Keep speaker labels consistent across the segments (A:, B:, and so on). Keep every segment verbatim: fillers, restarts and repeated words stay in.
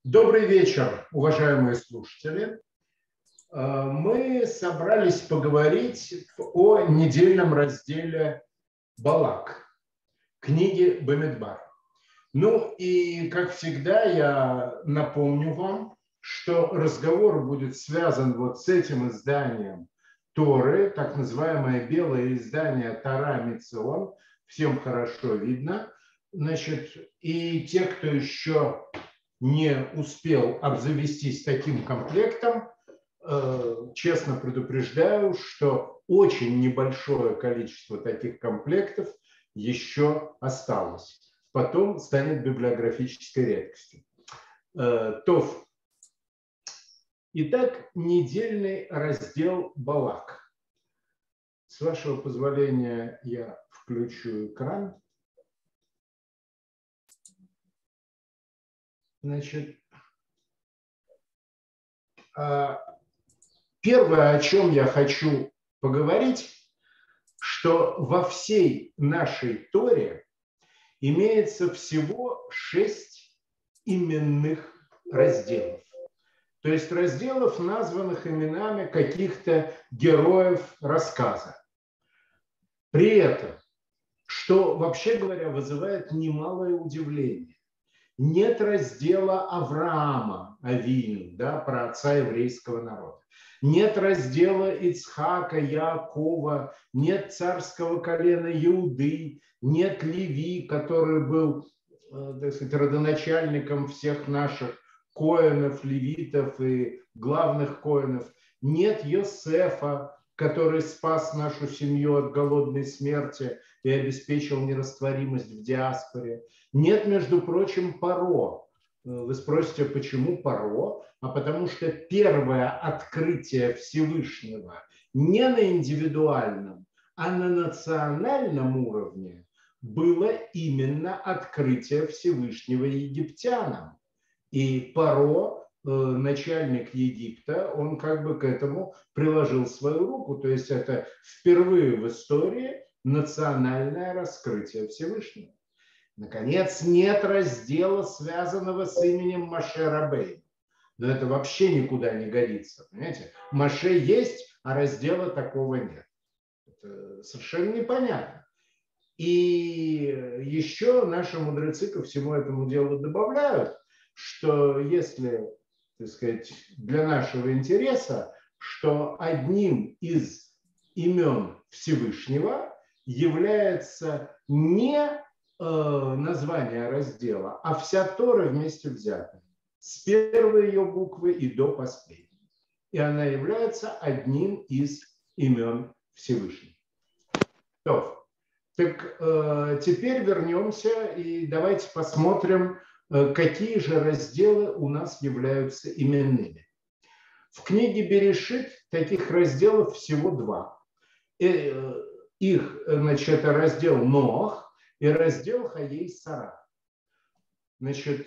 A: Добрый вечер, уважаемые слушатели. Мы собрались поговорить о недельном разделе Балак, книги Бамидбар. Ну и, как всегда, я напомню вам, что разговор будет связан вот с этим изданием Торы, так называемое белое издание Тора Мицион. Всем хорошо видно. Значит, и те, кто еще не успел обзавестись таким комплектом, честно предупреждаю, что очень небольшое количество таких комплектов еще осталось. Потом станет библиографической редкостью. То, итак, недельный раздел Балак. С вашего позволения я включу экран. Значит, первое, о чем я хочу поговорить, что во всей нашей Торе имеется всего шесть именных разделов. То есть разделов, названных именами каких-то героев рассказа. При этом, что, вообще говоря, вызывает немалое удивление, нет раздела Авраама, Авину, да, про отца еврейского народа. Нет раздела Ицхака, Яакова, нет царского колена Иуды, нет Леви, который был, так сказать, родоначальником всех наших коэнов, левитов и главных коэнов. Нет Йосефа, который спас нашу семью от голодной смерти и обеспечил нерастворимость в диаспоре. Нет, между прочим, Паро. Вы спросите, почему Паро? А потому что первое открытие Всевышнего не на индивидуальном, а на национальном уровне было именно открытие Всевышнего египтянам. И Паро, начальник Египта, он как бы к этому приложил свою руку. То есть это впервые в истории национальное раскрытие Всевышнего. Наконец, нет раздела, связанного с именем Моше Рабейну. Но это вообще никуда не годится. Понимаете? Моше есть, а раздела такого нет. Это совершенно непонятно. И еще наши мудрецы ко всему этому делу добавляют, что если, так сказать, для нашего интереса, что одним из имен Всевышнего является не название раздела, а вся Тора вместе взята, с первой ее буквы и до последней. И она является одним из имен Всевышнего. То, так э, теперь вернемся и давайте посмотрим, э, какие же разделы у нас являются именными. В книге Берешит таких разделов всего два. Э, их, значит, это раздел Ноах и раздел Хаей Сара. Значит,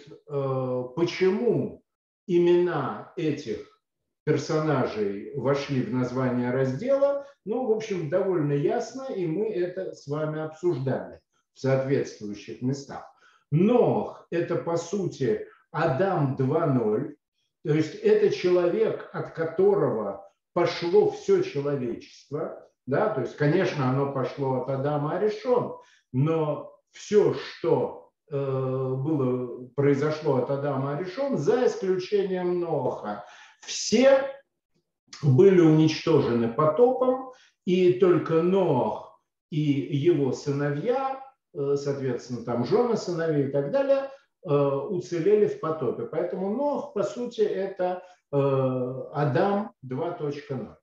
A: почему имена этих персонажей вошли в название раздела, ну, в общем, довольно ясно, и мы это с вами обсуждали в соответствующих местах. Нох – это, по сути, Адам два ноль, то есть это человек, от которого пошло все человечество, да, то есть, конечно, оно пошло от Адама Аришон, но все, что э, было, произошло от Адама Аришон, за исключением Ноха, все были уничтожены потопом, и только Нох и его сыновья, э, соответственно, там жены сыновей и так далее, э, уцелели в потопе. Поэтому Нох, по сути, это э, Адам два ноль.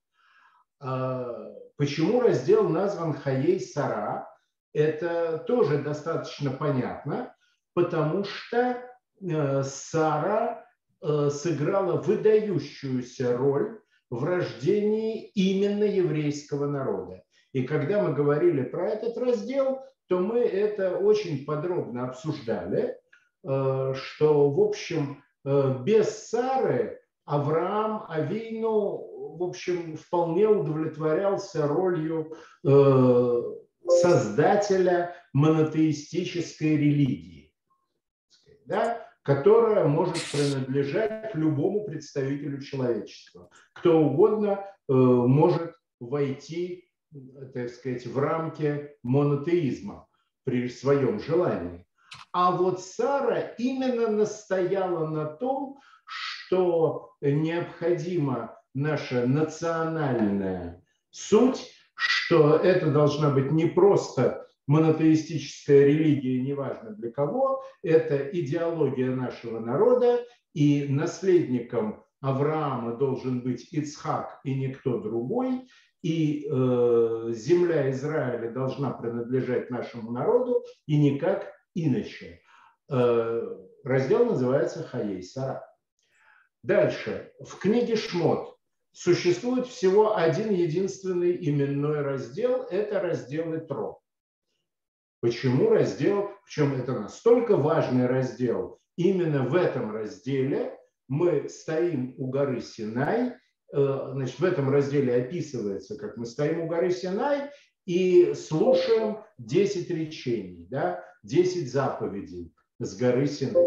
A: Э, почему раздел назван Хаей Сара? Это тоже достаточно понятно, потому что э, Сара э, сыграла выдающуюся роль в рождении именно еврейского народа. И когда мы говорили про этот раздел, то мы это очень подробно обсуждали, э, что, в общем, э, без Сары Авраам Авину, в общем, вполне удовлетворялся ролью э, создателя монотеистической религии. Да? которая может принадлежать любому представителю человечества. Кто угодно э, может войти, так сказать, в рамки монотеизма при своем желании. А вот Сара именно настояла на том, что необходима наша национальная суть, что это должна быть не просто монотеистическая религия, неважно для кого, это идеология нашего народа, и наследником Авраама должен быть Ицхак и никто другой, и э, земля Израиля должна принадлежать нашему народу, и никак иначе. Э, раздел называется «Хаей Сара». Дальше. В книге Шмот существует всего один единственный именной раздел – это раздел Итро. Почему раздел? Причем это настолько важный раздел. Именно в этом разделе мы стоим у горы Синай. Значит, в этом разделе описывается, как мы стоим у горы Синай и слушаем десять речений, да, десять заповедей с горы Синай.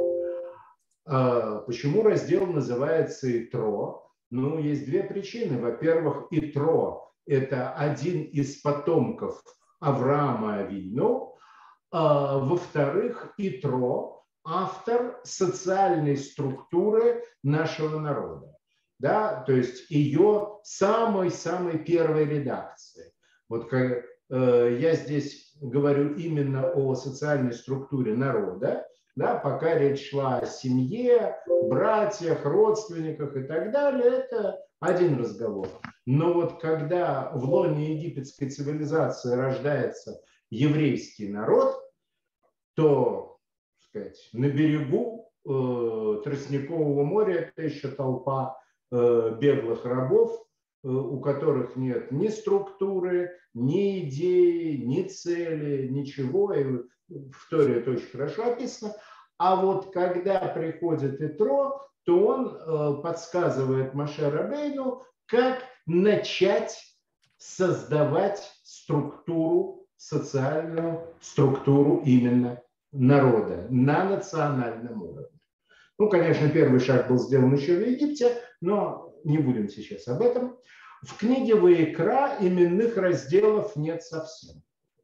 A: Почему раздел называется Итро? Ну, есть две причины. Во-первых, Итро – это один из потомков Авраама Авину. Во-вторых, Итро – автор социальной структуры нашего народа. Да? То есть ее самой-самой первой редакции. Вот как, э, я здесь говорю именно о социальной структуре народа, да, пока речь шла о семье, братьях, родственниках и так далее, это один разговор. Но вот когда в лоне египетской цивилизации рождается еврейский народ, то, так сказать, на берегу э, Тростникового моря это еще толпа э, беглых рабов, э, у которых нет ни структуры, ни идеи, ни цели, ничего. И в Торе это очень хорошо описано. А вот когда приходит Итро, то он э, подсказывает Моше Рабейну, как начать создавать структуру, социальную структуру именно народа на национальном уровне. Ну, конечно, первый шаг был сделан еще в Египте, но не будем сейчас об этом. В книге Ваикра именных разделов нет совсем.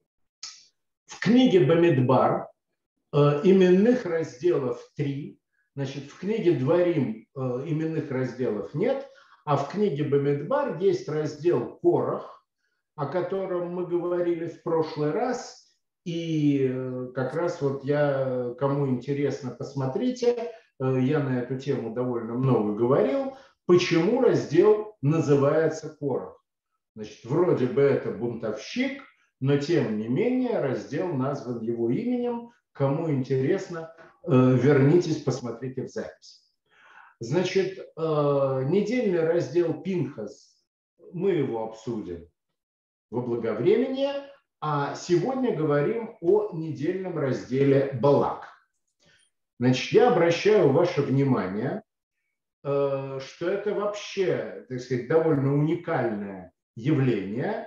A: В книге Бамидбар э, именных разделов три. Значит, в книге Дворим э, именных разделов нет, а в книге Бамидбар есть раздел Корах, о котором мы говорили в прошлый раз. И э, как раз вот я, кому интересно, посмотрите, э, я на эту тему довольно много говорил, почему раздел называется Корах. Значит, вроде бы это бунтовщик, но тем не менее раздел назван его именем. Кому интересно, вернитесь, посмотрите в запись. Значит, недельный раздел Пинхас, мы его обсудим во благовремение, а сегодня говорим о недельном разделе Балак. Значит, я обращаю ваше внимание, что это вообще, так сказать, довольно уникальное явление.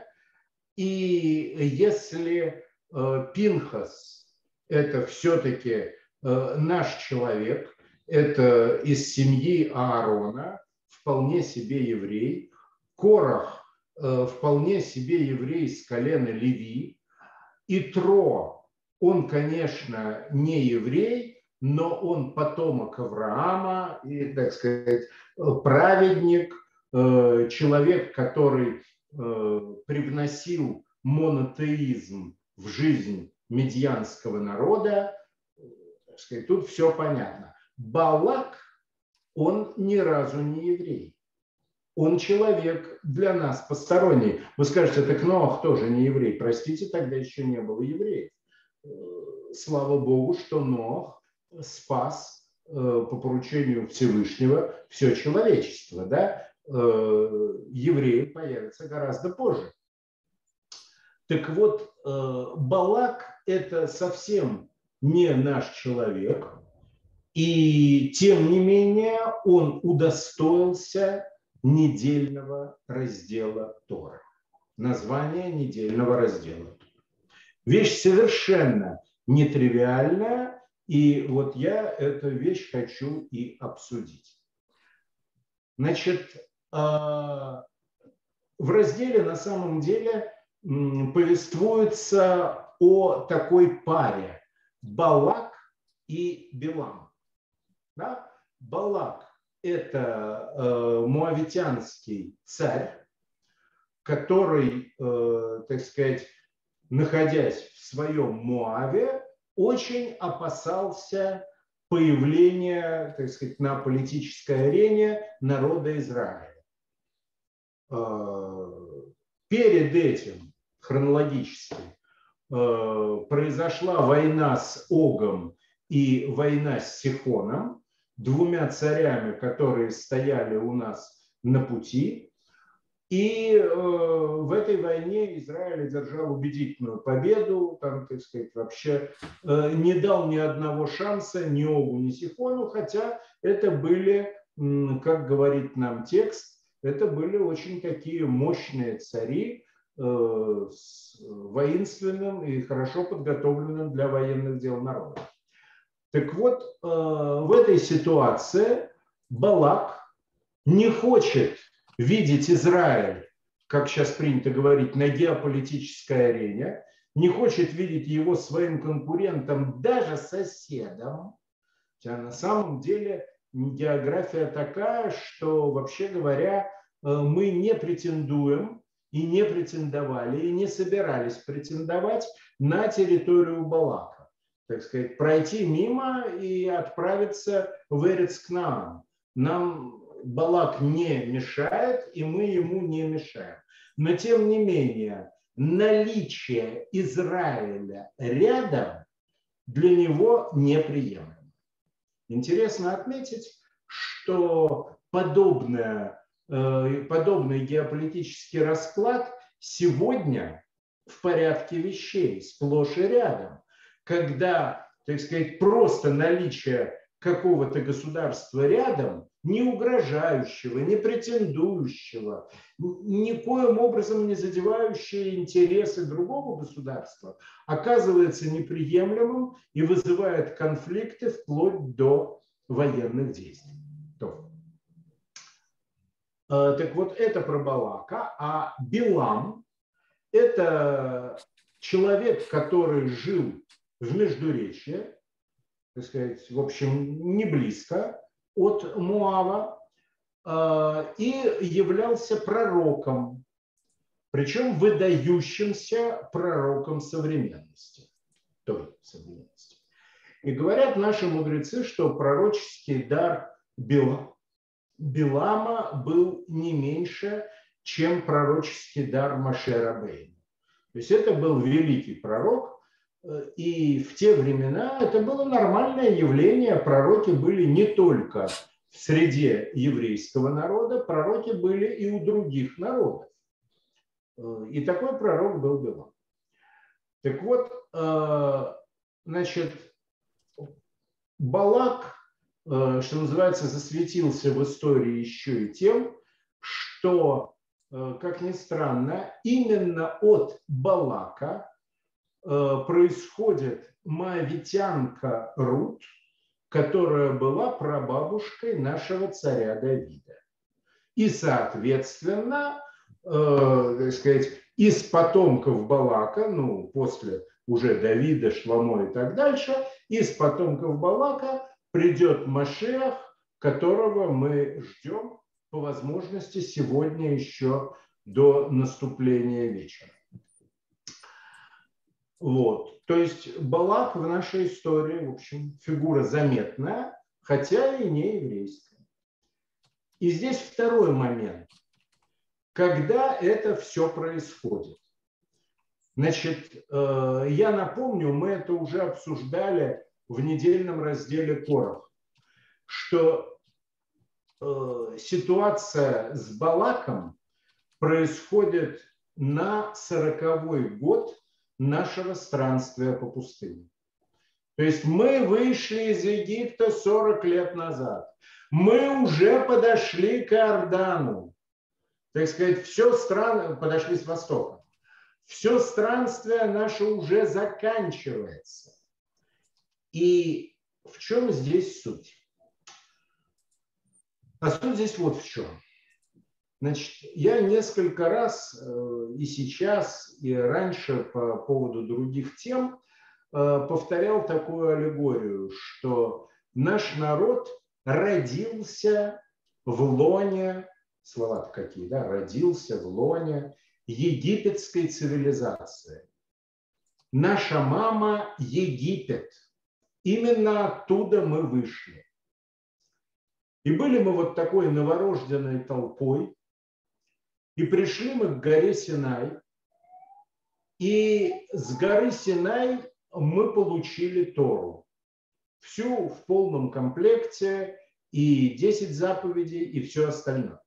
A: И если Пинхас – это все-таки наш человек, это из семьи Аарона, вполне себе еврей, Корах – вполне себе еврей из колена Леви, Итро – он, конечно, не еврей, но он потомок Авраама и, так сказать, праведник, человек, который привносил монотеизм в жизнь медьянского народа. Так сказать, тут все понятно. Балак, он ни разу не еврей. Он человек для нас посторонний. Вы скажете, так Ноах тоже не еврей. Простите, тогда еще не было евреев. Слава Богу, что Ноах спас по поручению Всевышнего все человечество. Да? Евреи появятся гораздо позже. Так вот, Балак – это совсем не наш человек. И тем не менее он удостоился недельного раздела Торы. Название недельного раздела. Вещь совершенно нетривиальная, И вот я эту вещь хочу и обсудить. Значит, в разделе на самом деле повествуется о такой паре Балак и Билам. Да? Балак – это э, муавитянский царь, который, э, так сказать, находясь в своем Моаве, очень опасался появления, так сказать, на политической арене народа Израиля. Перед этим, хронологически, произошла война с Огом и война с Сихоном, двумя царями, которые стояли у нас на пути. И в этой войне Израиль одержал убедительную победу, там, так сказать, вообще не дал ни одного шанса ни Огу, ни Сихону, хотя это были, как говорит нам текст, это были очень такие мощные цари с воинственным и хорошо подготовленным для военных дел народом. Так вот, в этой ситуации Балак не хочет видеть Израиль, как сейчас принято говорить, на геополитической арене, не хочет видеть его своим конкурентом, даже соседом. Хотя на самом деле география такая, что, вообще говоря, мы не претендуем и не претендовали, и не собирались претендовать на территорию Балака. Так сказать, пройти мимо и отправиться в Эрец-Кнаан. Нам Балак не мешает, и мы ему не мешаем. Но, тем не менее, наличие Израиля рядом для него неприемлемо. Интересно отметить, что подобное, подобный геополитический расклад сегодня в порядке вещей, сплошь и рядом, когда, так сказать, просто наличие какого-то государства рядом, не угрожающего, не претендующего, никоим образом не задевающее интересы другого государства, оказывается неприемлемым и вызывает конфликты вплоть до военных действий. Так вот, это про Балака, а Билам – это человек, который жил в Междуречье, так сказать, в общем, не близко от Моава, и являлся пророком, причем выдающимся пророком современности, той современности. И говорят наши мудрецы, что пророческий дар Билама был не меньше, чем пророческий дар Моше Рабейну. То есть это был великий пророк, и в те времена это было нормальное явление. Пророки были не только в среде еврейского народа, пророки были и у других народов. И такой пророк был Билам. Так вот, значит, Балак, что называется, засветился в истории еще и тем, что, как ни странно, именно от Балака происходит моавитянка Рут, которая была прабабушкой нашего царя Давида. И, соответственно, э, так сказать, из потомков Балака, ну, после уже Давида, Шломо и так дальше, из потомков Балака придет Машиах, которого мы ждем по возможности сегодня еще до наступления вечера. Вот. То есть Балак в нашей истории, в общем, фигура заметная, хотя и не еврейская. И здесь второй момент. Когда это все происходит? Значит, я напомню, мы это уже обсуждали в недельном разделе Корах, что ситуация с Балаком происходит на сороковой год нашего странствия по пустыне. То есть мы вышли из Египта сорок лет назад. Мы уже подошли к Иордану. Так сказать, все страны подошли с востока. Все странствие наше уже заканчивается. И в чем здесь суть? А суть здесь вот в чем. Значит, я несколько раз и сейчас, и раньше по поводу других тем повторял такую аллегорию, что наш народ родился в лоне, слова-то какие, да, родился в лоне египетской цивилизации. Наша мама – Египет. Именно оттуда мы вышли. И были мы вот такой новорожденной толпой, и пришли мы к горе Синай, и с горы Синай мы получили Тору. Всю в полном комплекте, и десять заповедей, и все остальное.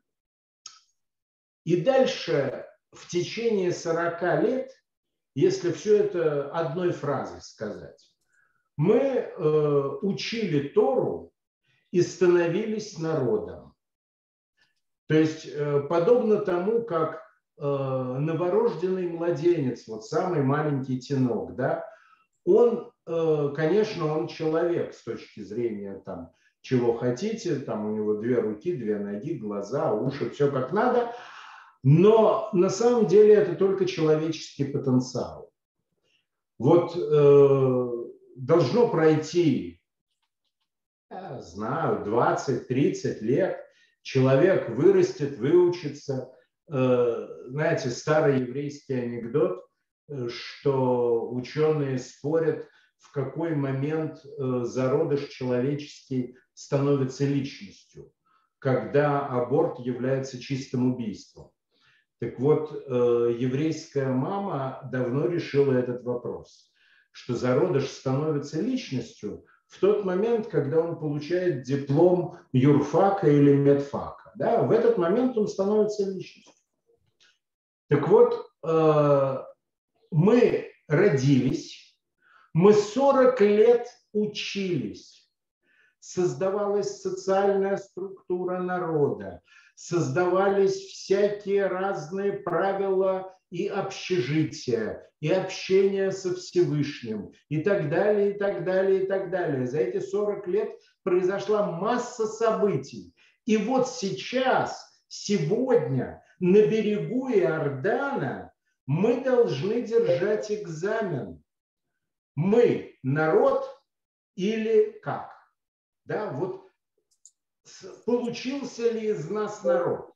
A: И дальше в течение сорока лет, если все это одной фразой сказать, мы э, учили Тору и становились народом. То есть э, подобно тому, как э, новорожденный младенец, вот самый маленький тинок, да, он, э, конечно, он человек с точки зрения там, чего хотите, там у него две руки, две ноги, глаза, уши, все как надо, но на самом деле это только человеческий потенциал. Вот э, должно пройти, я знаю, двадцать-тридцать лет, человек вырастет, выучится. Э, знаете, старый еврейский анекдот, что ученые спорят, в какой момент э, зародыш человеческий становится личностью, когда аборт является чистым убийством. Так вот, э, еврейская мама давно решила этот вопрос, что зародыш становится личностью в тот момент, когда он получает диплом юрфака или медфака. Да, в этот момент он становится личностью. Так вот, э, мы родились, мы сорок лет учились, создавалась социальная структура народа, создавались всякие разные правила и общежития, и общение со Всевышним, и так далее, и так далее, и так далее. За эти сорок лет произошла масса событий. И вот сейчас, сегодня, на берегу Иордана мы должны держать экзамен. Мы народ или как? Да, вот получился ли из нас народ?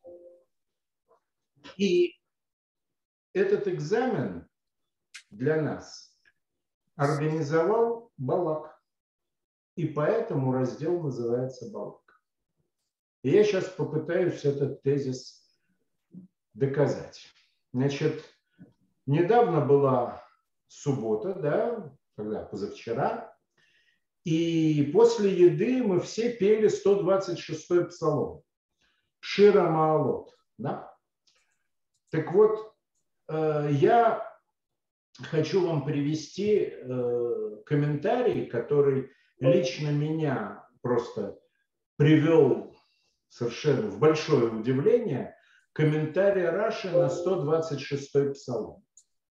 A: И этот экзамен для нас организовал Балак. И поэтому раздел называется Балак. И я сейчас попытаюсь этот тезис доказать. Значит, недавно была суббота, да, когда позавчера, и после еды мы все пели сто двадцать шестой псалом. Шира Маалот. Да? Так вот, я хочу вам привести комментарий, который лично меня просто привел совершенно в большое удивление. Комментарий Раши на сто двадцать шестой псалом.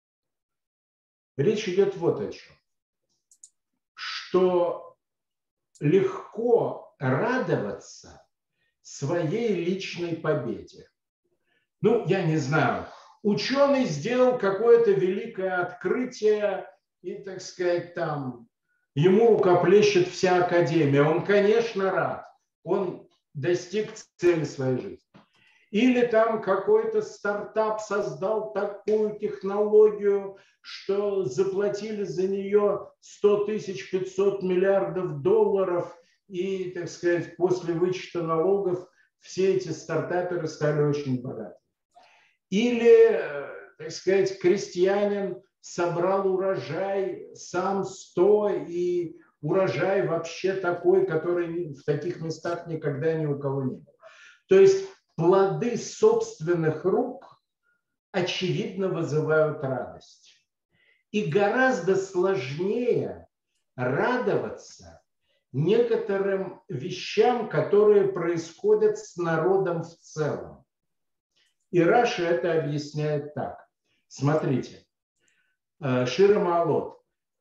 A: Речь идет вот о чем. Что легко радоваться своей личной победе. Ну, я не знаю, ученый сделал какое-то великое открытие, и, так сказать, там ему рукоплещет вся академия. Он, конечно, рад. Он достиг цели своей жизни. Или там какой-то стартап создал такую технологию, что заплатили за нее сто тысяч пятьсот миллиардов долларов, и, так сказать, после вычета налогов все эти стартаперы стали очень богаты. Или, так сказать, крестьянин собрал урожай сам сто, и урожай вообще такой, который в таких местах никогда ни у кого не был. То есть плоды собственных рук, очевидно, вызывают радость. И гораздо сложнее радоваться некоторым вещам, которые происходят с народом в целом. И Раши это объясняет так. Смотрите, Шира Маалот.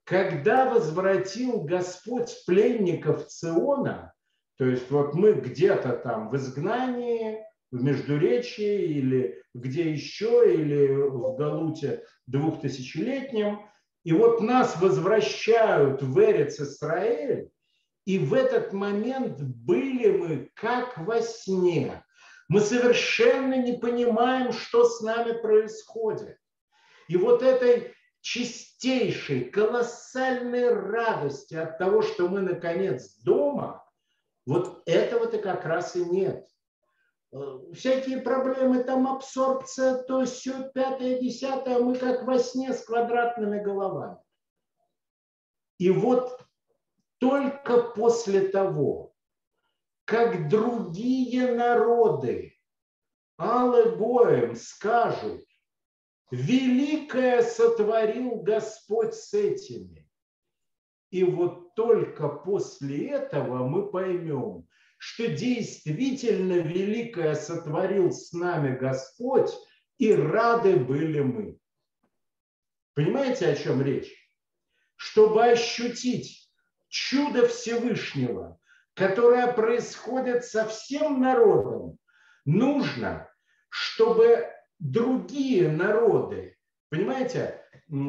A: когда возвратил Господь пленников Циона, то есть вот мы где-то там в изгнании, в Междуречии или где еще, или в Галуте двухтысячелетнем, и вот нас возвращают в Эрец Исраэль, и в этот момент были мы как во сне. Мы совершенно не понимаем, что с нами происходит. И вот этой чистейшей, колоссальной радости от того, что мы наконец дома, вот этого-то как раз и нет. Всякие проблемы, там абсорбция, то сё, пятое, десятое, мы как во сне с квадратными головами. И вот только после того, как другие народы Алэ Гоэм скажут: великое сотворил Господь с этими, и вот только после этого мы поймем, что действительно великое сотворил с нами Господь, и рады были мы. Понимаете, о чем речь? Чтобы ощутить чудо Всевышнего, которое происходит со всем народом, нужно, чтобы другие народы, понимаете,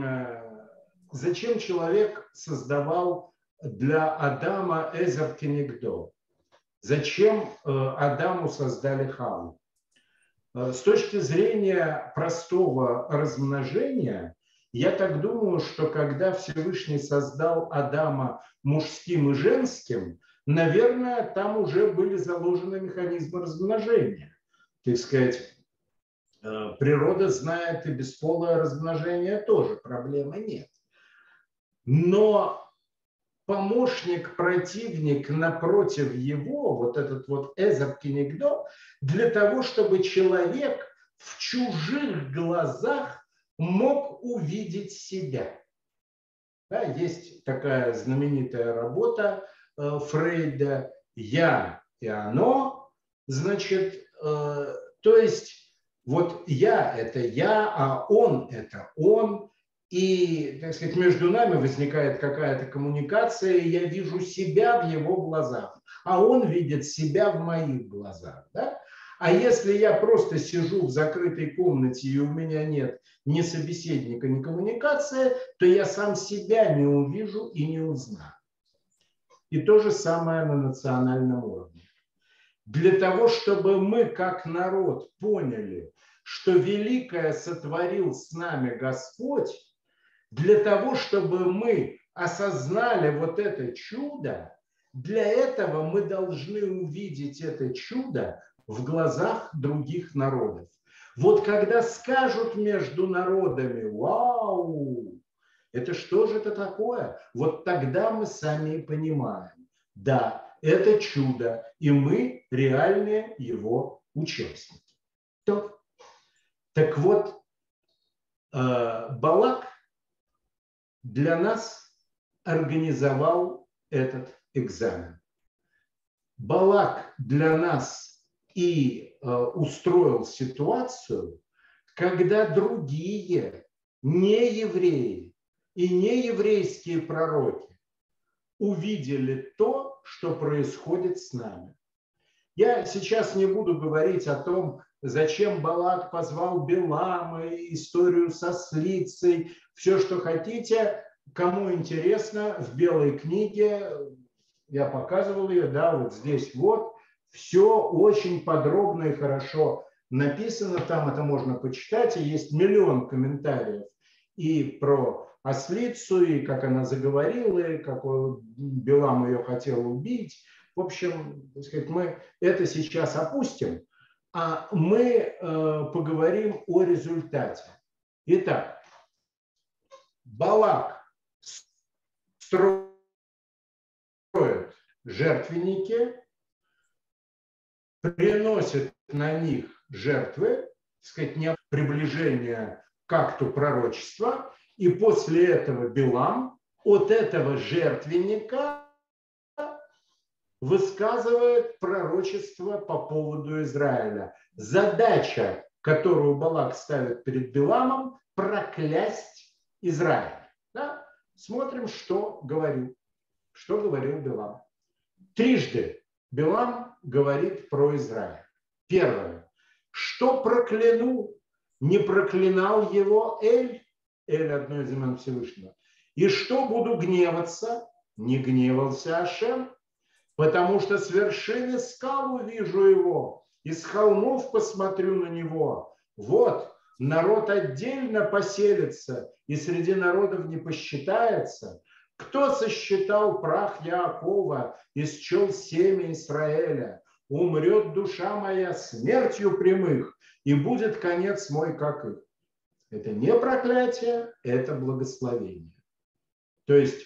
A: зачем человек создавал для Адама Эзер Кенигдо? Зачем Адаму создали Хаву? С точки зрения простого размножения, я так думаю, что когда Всевышний создал Адама мужским и женским, наверное, там уже были заложены механизмы размножения. Так сказать, природа знает и бесполое размножение тоже, проблемы нет. Но помощник, противник напротив его, вот этот вот Эзер Кенигдо, для того, чтобы человек в чужих глазах мог увидеть себя. Да, есть такая знаменитая работа э, Фрейда «Я и оно». Значит, э, то есть вот я – это я, а он – это он. И, так сказать, между нами возникает какая-то коммуникация, и я вижу себя в его глазах, а он видит себя в моих глазах. Да? А если я просто сижу в закрытой комнате, и у меня нет ни собеседника, ни коммуникации, то я сам себя не увижу и не узнаю. И то же самое на национальном уровне. Для того, чтобы мы, как народ, поняли, что великое сотворил с нами Господь, для того, чтобы мы осознали вот это чудо, для этого мы должны увидеть это чудо в глазах других народов. Вот когда скажут между народами: вау, это что же это такое? Вот тогда мы сами и понимаем: да, это чудо, и мы реальные его участники. То. Так вот, Балак для нас организовал этот экзамен. Балак для нас и э, устроил ситуацию, когда другие неевреи и нееврейские пророки увидели то, что происходит с нами. Я сейчас не буду говорить о том, зачем Балак позвал Билама, историю со ослицей, все, что хотите. Кому интересно, в белой книге, я показывал ее, да, вот здесь вот, все очень подробно и хорошо написано, там это можно почитать, и есть миллион комментариев и про ослицу, и как она заговорила, и какой Билам ее хотел убить. В общем, так сказать, мы это сейчас опустим, а мы э, поговорим о результате. Итак, Балак строит жертвенники, приносит на них жертвы, так сказать, не приближение к акту пророчества, и после этого Билам от этого жертвенника высказывает пророчество по поводу Израиля. Задача, которую Балак ставит перед Биламом, проклясть Израиль. Да? Смотрим, что говорил, что говорил Билам. Трижды Билам говорит про Израиль. Первое. Что прокляну, не проклинал его Эль, Эль одно из имен Всевышнего. И что буду гневаться, не гневался Ашем, потому что с вершины скал увижу его, и с холмов посмотрю на него. Вот, народ отдельно поселится, и среди народов не посчитается. Кто сосчитал прах Яакова и счел семя Израиля? Умрет душа моя смертью прямых, и будет конец мой, как их. Это не проклятие, это благословение. То есть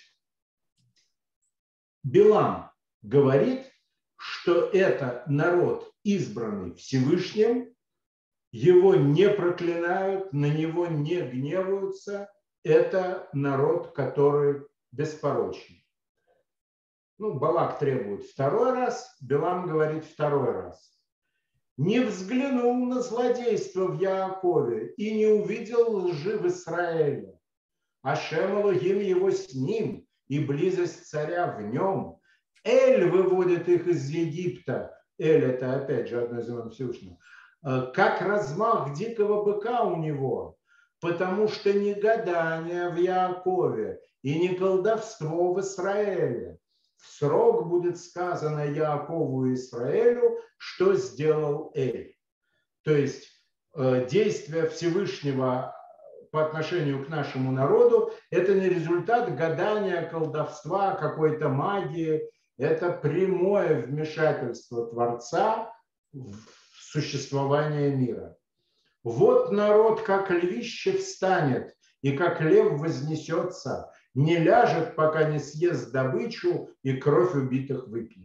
A: Билам говорит, что это народ, избранный Всевышним, его не проклинают, на него не гневаются. Это народ, который беспорочный. Ну, Балак требует второй раз, Билам говорит второй раз. Не взглянул на злодейство в Яакове и не увидел лжи в Израиле. Ашем Элохим его с ним, и близость царя в нем. Эль выводит их из Египта. Эль – это, опять же, одно из имен Всевышнего. Как размах дикого быка у него, потому что не гадание в Яакове и не колдовство в Израиле. В срок будет сказано Яакову и Израилю, что сделал Эль. То есть действия Всевышнего по отношению к нашему народу – это не результат гадания, колдовства, какой-то магии. Это прямое вмешательство Творца в существование мира. Вот народ, как львище, встанет, и как лев вознесется, не ляжет, пока не съест добычу и кровь убитых выпьет.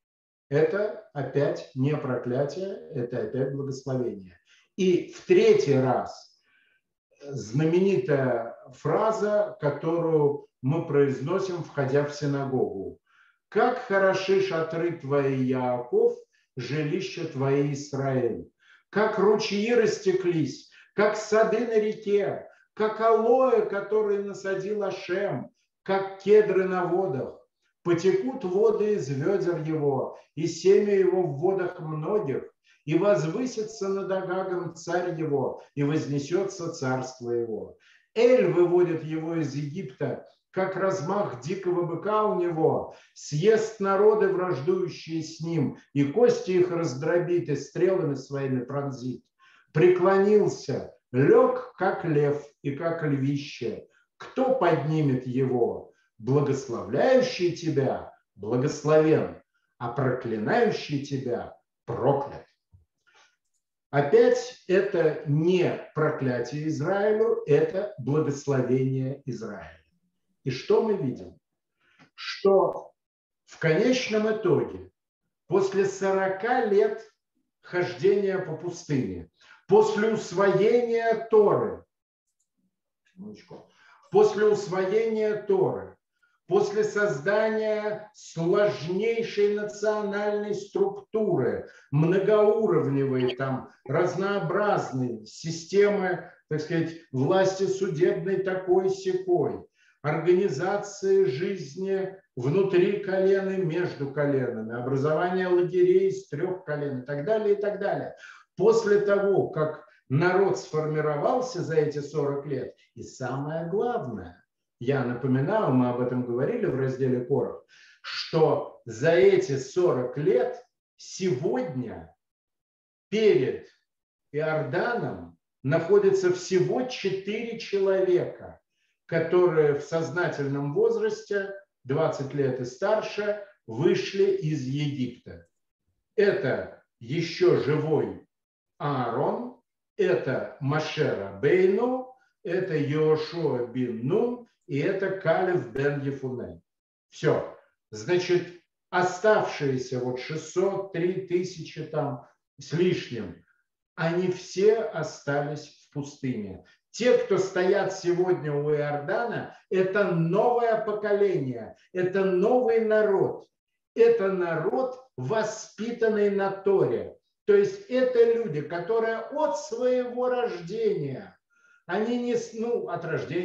A: Это опять не проклятие, это опять благословение. И в третий раз знаменитая фраза, которую мы произносим, входя в синагогу. «Как хороши шатры твои, Яаков, жилище твои, Израиль! Как ручьи растеклись, как сады на реке, как алоэ, которые насадил Ашем, как кедры на водах. Потекут воды из ведер его, и семя его в водах многих, и возвысится над Агагом царь его, и вознесется царство его. Эль выводит его из Египта, как размах дикого быка у него, съест народы, враждующие с ним, и кости их раздробит, и стрелами своими пронзит. Преклонился, лег, как лев, и как львище. Кто поднимет его? Благословляющий тебя благословен, а проклинающий тебя проклят». Опять это не проклятие Израилю, это благословение Израиля. И что мы видим? Что в конечном итоге, после сорока лет хождения по пустыне, после усвоения Торы, после усвоения Торы, после создания сложнейшей национальной структуры, многоуровневой, там, разнообразной системы, так сказать, власти судебной такой-сякой, организации жизни внутри колен и между коленами, образование лагерей из трех колен и так далее, и так далее. После того, как народ сформировался за эти сорок лет, и самое главное, я напоминаю, мы об этом говорили в разделе Корах, что за эти сорок лет сегодня перед Иорданом находится всего четыре человека, которые в сознательном возрасте, двадцать лет и старше, вышли из Египта. Это еще живой Аарон, это Моше Рабейну, это Йошуа бен Нун, и это Калев бен Ефуне. Все. Значит, оставшиеся вот шестьсот три тысячи там с лишним, они все остались в пустыне. Те, кто стоят сегодня у Иордана, это новое поколение, это новый народ. Это народ, воспитанный на Торе. То есть это люди, которые от своего рождения, они не, ну, от рождения,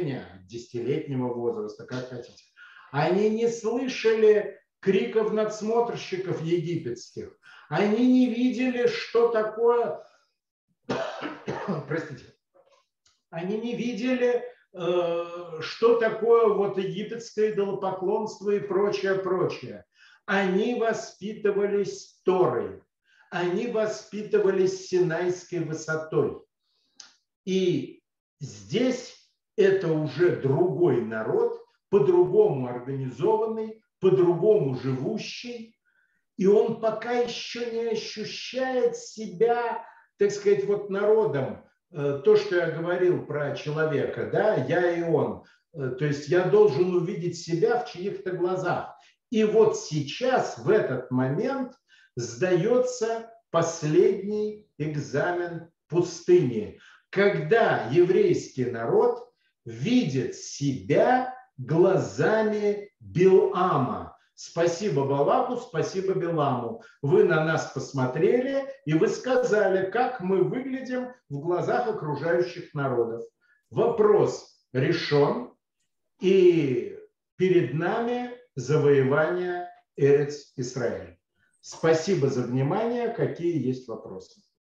A: десятилетнего возраста, как хотите. Они не слышали криков надсмотрщиков египетских. Они не видели, что такое... Простите. Они не видели, что такое вот египетское идолопоклонство и прочее, прочее. Они воспитывались Торой. Они воспитывались Синайской высотой. И здесь это уже другой народ, по-другому организованный, по-другому живущий. И он пока еще не ощущает себя, так сказать, вот народом. То, что я говорил про человека, да, я и он. То есть я должен увидеть себя в чьих-то глазах. И вот сейчас, в этот момент, сдается последний экзамен пустыни, когда еврейский народ видит себя глазами Билама. Спасибо Балаку, спасибо Биламу. Вы на нас посмотрели, и вы сказали, как мы выглядим в глазах окружающих народов. Вопрос решен, и перед нами завоевание Эрец Исраэль. Спасибо за внимание. Какие есть вопросы?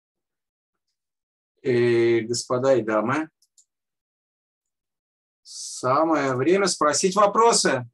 B: И, господа и дамы, самое время спросить вопросы.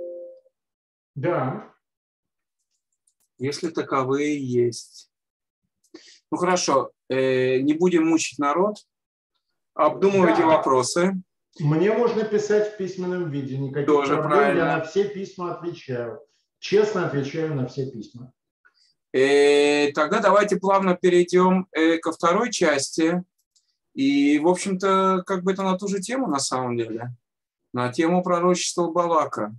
A: Да.
B: Если таковые есть. Ну хорошо, э, не будем мучить народ. Обдумывайте
A: Да.
B: вопросы.
A: Мне можно писать в письменном виде. Никаких
B: Тоже
A: проблем.
B: правильно.
A: Я на все письма отвечаю. Честно отвечаю на все письма.
B: Э, тогда давайте плавно перейдем э, ко второй части. И, в общем-то, как бы это на ту же тему на самом деле. На тему пророчества Балака.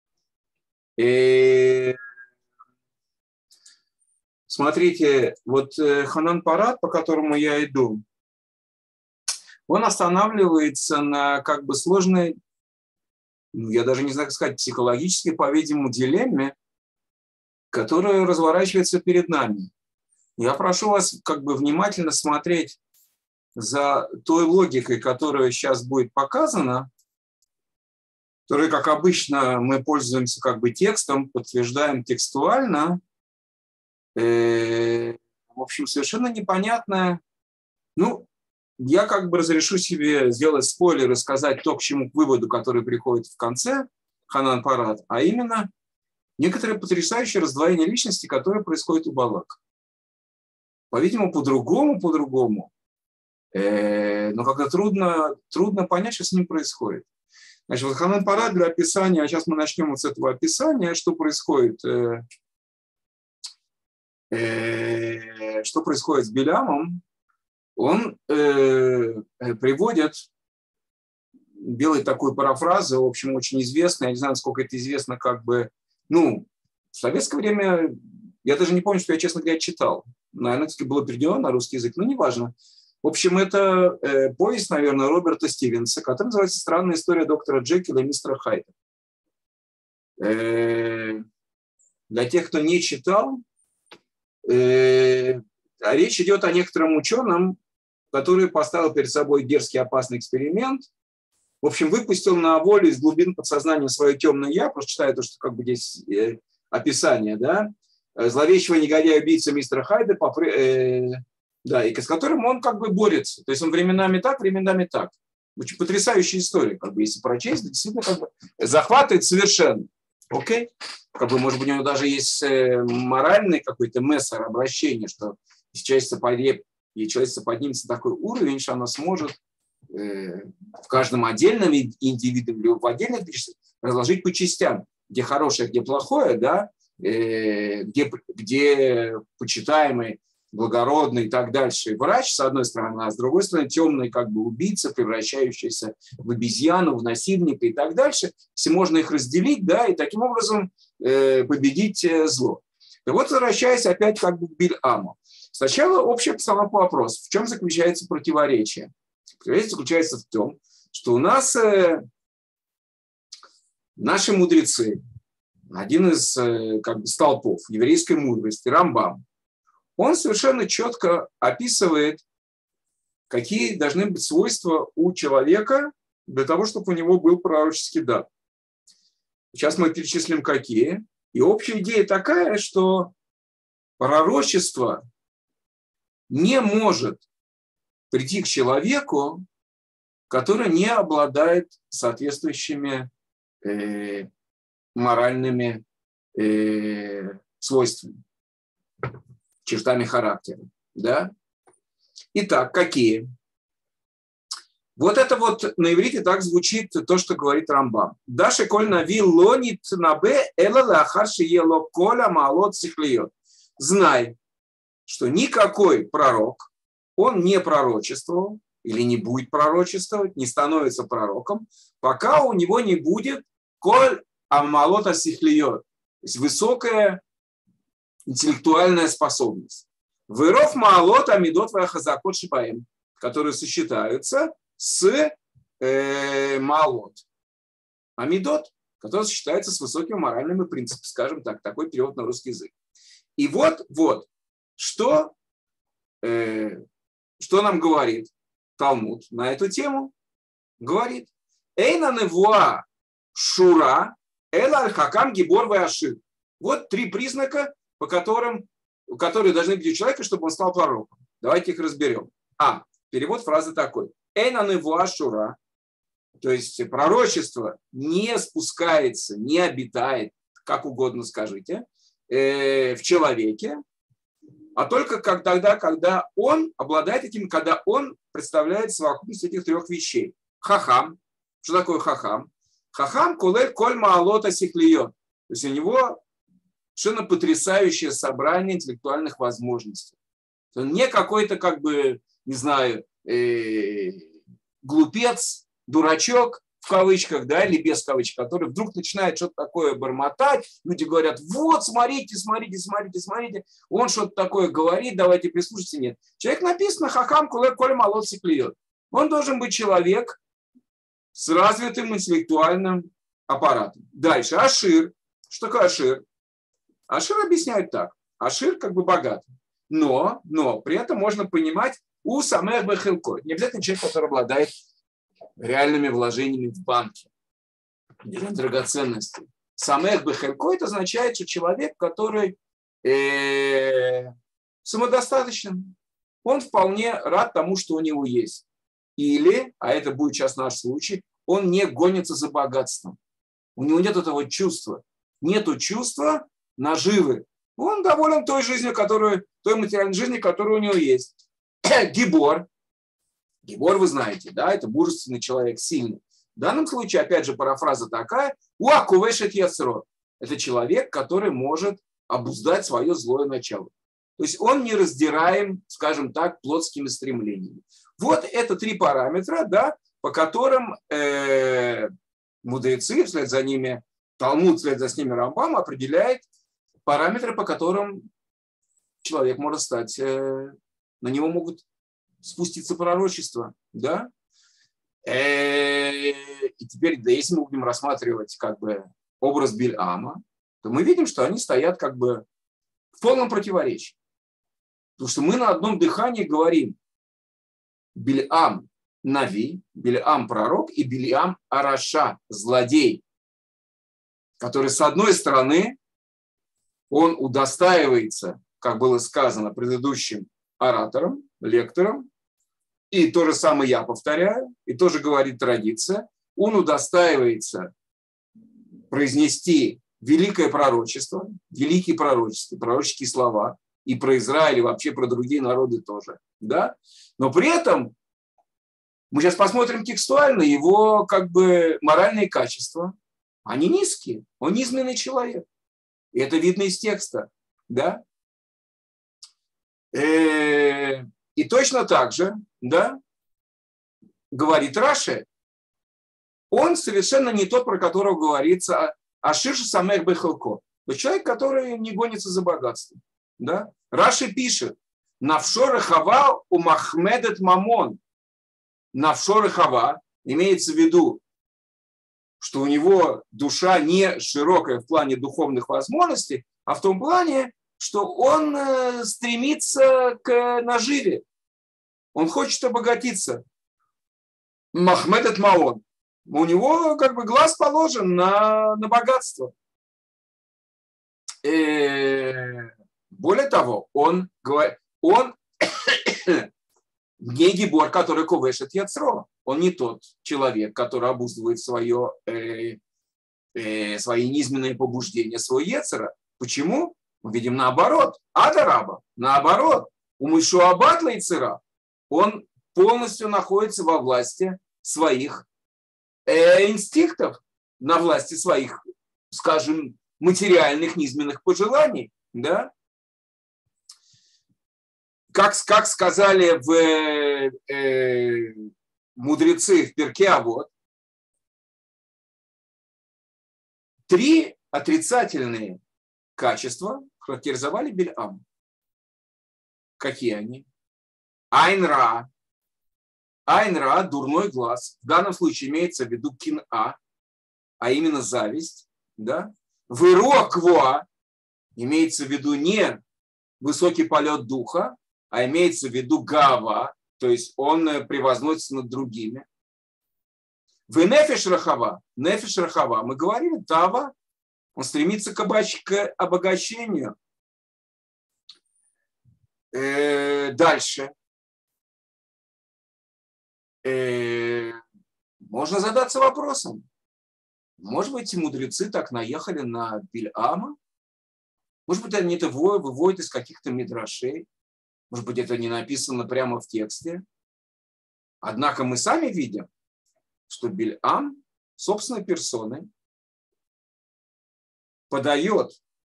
B: И смотрите, вот Ханан Парад, по которому я иду, он останавливается на как бы сложной, ну, я даже не знаю, как сказать, психологической, по-видимому, дилемме, которая разворачивается перед нами. Я прошу вас как бы внимательно смотреть за той логикой, которая сейчас будет показана, которой, как обычно, мы пользуемся как бы текстом, подтверждаем текстуально. Э, в общем, совершенно непонятное. Ну, я как бы разрешу себе сделать спойлер и сказать то, к чему, к выводу, который приходит в конце Ханан Парад, а именно некоторое потрясающее раздвоение личности, которое происходит у Балака. По-видимому, по-другому, по-другому. Э, но когда трудно, трудно понять, что с ним происходит. Значит, вот Ханан Парад для описания, а сейчас мы начнем вот с этого описания, что происходит, э, э, что происходит с Билямом. Он э, приводит, делает такую парафразу, в общем, очень известную, я не знаю, насколько это известно, как бы, ну, в советское время, я даже не помню, что я, честно говоря, читал. Наверное, это было переведено на русский язык, но неважно. В общем, это э, повесть, наверное, Роберта Стивенса, которая называется «Странная история доктора Джекила и мистера Хайда». Э, для тех, кто не читал, э, речь идет о некотором ученом, который поставил перед собой дерзкий опасный эксперимент. В общем, выпустил на волю из глубин подсознания свое темное «я», просто читаю то, что как бы здесь э, описание, да, зловещего негодяя-убийца мистера Хайда, попры... э, да, и с которым он как бы борется. То есть он временами так, временами так. Очень потрясающая история, как бы, если прочесть, действительно как бы захватывает совершенно. Окей? Как бы, может быть, у него даже есть моральный какой-то мессер обращения, что если человечество, подъ... и человечество поднимется на такой уровень, что оно сможет э, в каждом отдельном индивиде, в отдельных личностях разложить по частям, где хорошее, где плохое, да, э, где, где почитаемый, благородный и так дальше врач, с одной стороны, а с другой стороны темный как бы убийца, превращающийся в обезьяну, в насильника и так дальше. Все можно их разделить, да, и таким образом э, победить э, зло. И вот возвращаясь опять как бы к Бильаму. Сначала общая постановка вопроса. В чем заключается противоречие? Противоречие заключается в том, что у нас э, наши мудрецы, один из э, как бы столпов еврейской мудрости, Рамбам, он совершенно четко описывает, какие должны быть свойства у человека, для того, чтобы у него был пророческий дар. Сейчас мы перечислим, какие. И общая идея такая, что пророчество не может прийти к человеку, который не обладает соответствующими э, моральными э, свойствами, чертами характера. Да? Итак, какие? Вот это вот на иврите так звучит то, что говорит Рамбам. Даши коль нави лонит набе эла лахарши ело коля малот сихлиот. Знай, что никакой пророк, он не пророчествовал или не будет пророчествовать, не становится пророком, пока у него не будет коль амалота сихлиот, то есть высокая интеллектуальная способность. Выров маалот амидот вахазакот шибаем, которые сочетаются с э, маалот. Амидот, который сочетается с высокими моральными принципами, скажем так, такой перевод на русский язык. И вот, вот, что, э, что нам говорит Талмуд на эту тему? Говорит, эйна невуа шура эла аль-хакам гибор веашир. Вот три признака, по которым, которые должны быть у человека, чтобы он стал пророком. Давайте их разберем. А, перевод фразы такой. Эйна невуа шура, то есть пророчество не спускается, не обитает, как угодно скажите, э, в человеке, а только как тогда, когда он обладает этим, когда он представляет совокупность этих трех вещей. Хахам. Что такое хахам? Хахам кулель коль маалота сихлиот. То есть у него совершенно потрясающее собрание интеллектуальных возможностей. Он не какой-то, как бы, не знаю, э, глупец, дурачок, в кавычках, да, или без кавычек, который вдруг начинает что-то такое бормотать, люди говорят, вот, смотрите, смотрите, смотрите, смотрите, он что-то такое говорит, давайте прислушаться. Нет. Человек написано, хахам куле коль малот сихлиот. Он должен быть человек с развитым интеллектуальным аппаратом. Дальше, ашир. Что такое ашир? Ашир объясняют так. Ашир как бы богат. Но, но при этом можно понимать у самех бехилко. Не обязательно человек, который обладает реальными вложениями в банке, драгоценности. Самех бехилко это означает, что человек, который э, самодостаточен, он вполне рад тому, что у него есть. Или, а это будет сейчас наш случай, он не гонится за богатством. У него нет этого чувства. Нету чувства наживы. Он доволен той жизнью, которую, той материальной жизнью, которая у него есть. Гибор. Гибор, вы знаете, да, это мужественный человек, сильный. В данном случае, опять же, парафраза такая. Уакувешет яцро. Это человек, который может обуздать свое злое начало. То есть он не раздираем, скажем так, плотскими стремлениями. Вот это три параметра, да, по которым э, мудрецы, вслед за ними, Талмуд, вслед за ними Рамбам определяет параметры, по которым человек может стать, э, на него могут спуститься пророчества. Да? Э, и теперь, да, если мы будем рассматривать как бы образ Биль-Ама, то мы видим, что они стоят как бы в полном противоречии. Потому что мы на одном дыхании говорим Биль-Ам Нави, Биль-Ам пророк и Биль-Ам Араша, злодей, который с одной стороны он удостаивается, как было сказано предыдущим оратором, лектором, и то же самое я повторяю, и тоже говорит традиция, он удостаивается произнести великое пророчество, великие пророчества, пророческие слова, и про Израиль, и вообще про другие народы тоже. Да? Но при этом мы сейчас посмотрим текстуально, его как бы моральные качества, они низкие, он низменный человек. И это видно из текста. Да? И точно так же, да, говорит Раши, он совершенно не тот, про которого говорится Аширша Самех Бехалко. Человек, который не гонится за богатством. Да? Раши пишет, Навшор Хава у Махмедет Мамон. Навшор Хава имеется в виду, что у него душа не широкая в плане духовных возможностей, а в том плане, что он стремится к наживе. Он хочет обогатиться. Махмедет Маон. у него как бы глаз положен на, на богатство. И более того, он, он не гибор, который ковешет яцро. Он не тот человек, который обуздывает свое, э, э, свои низменные побуждения, свой яцера. Почему? Мы видим наоборот. Адараба. Наоборот. У Мишуа Батла яцера он полностью находится во власти своих э, инстинктов, на власти своих, скажем, материальных низменных пожеланий. Да? Как, как сказали в, э, мудрецы в Перке Авот, три отрицательные качества характеризовали Бильам. Какие они? Айн-ра. Айн-ра – дурной глаз. В данном случае имеется в виду кин-а, а именно зависть. Да? Выру-ква имеется в виду не высокий полет духа, а имеется в виду гава, то есть он превозносится над другими. В нефеш рахава, нефеш рахава, мы говорили, тава, он стремится к обогащению. Э, дальше. Э, можно задаться вопросом, может быть, мудрецы так наехали на Бильама? Может быть, они это выводят из каких-то мидрашей? Может быть, это не написано прямо в тексте. Однако мы сами видим, что Бильам собственной персоной подает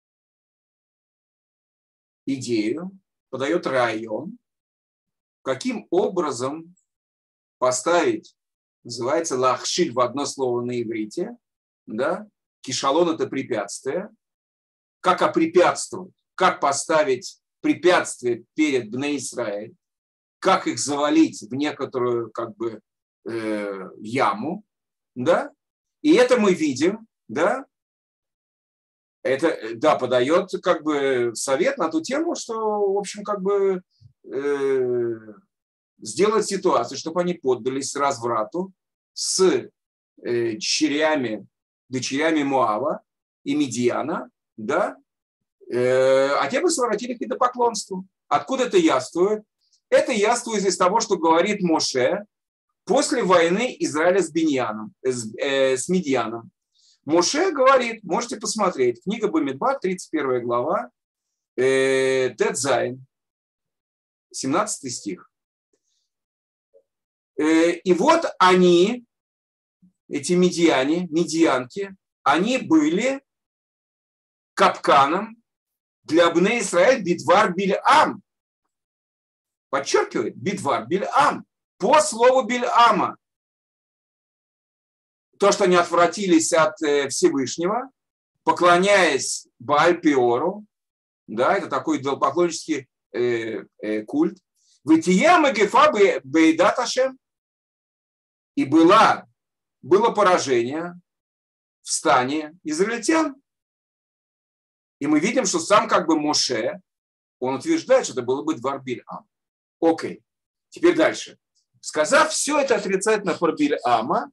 B: идею, подает район, каким образом поставить, называется лахшиль в одно слово на иврите, да? Кишалон – это препятствие. Как опрепятствовать, как поставить препятствия перед Бней Исраэль, как их завалить в некоторую как бы э, яму, да? И это мы видим, да? Это, да, подает как бы совет на ту тему, что, в общем, как бы э, сделать ситуацию, чтобы они поддались разврату с э, дочерями, дочерями Моава и Мидиана, да? А те бы своротили к идолопоклонству. Откуда это яствует? Это яствует из того, что говорит Моше после войны Израиля с Биньяном, с, э, с Мидьяном. Моше говорит, можете посмотреть, книга Бамидбар, тридцать первая глава, э, Тет Зайн, семнадцатый стих. Э, и вот они, эти мидьяне, мидьянки, они были капканом для Бней Исраэль бидвар Бильам. Подчеркивает, бидвар Бильам. По слову Бильама. То, что они отвратились от Всевышнего, поклоняясь Бааль-Пеору, да, это такой идолопоклоннический э, э, культ. Вытияма гефа бейдат Ашем. И была, было поражение в стане израильтян. И мы видим, что сам как бы Моше, он утверждает, что это было бы двар Бильам. Окей. Теперь дальше. Сказав все это отрицательно про Бильама,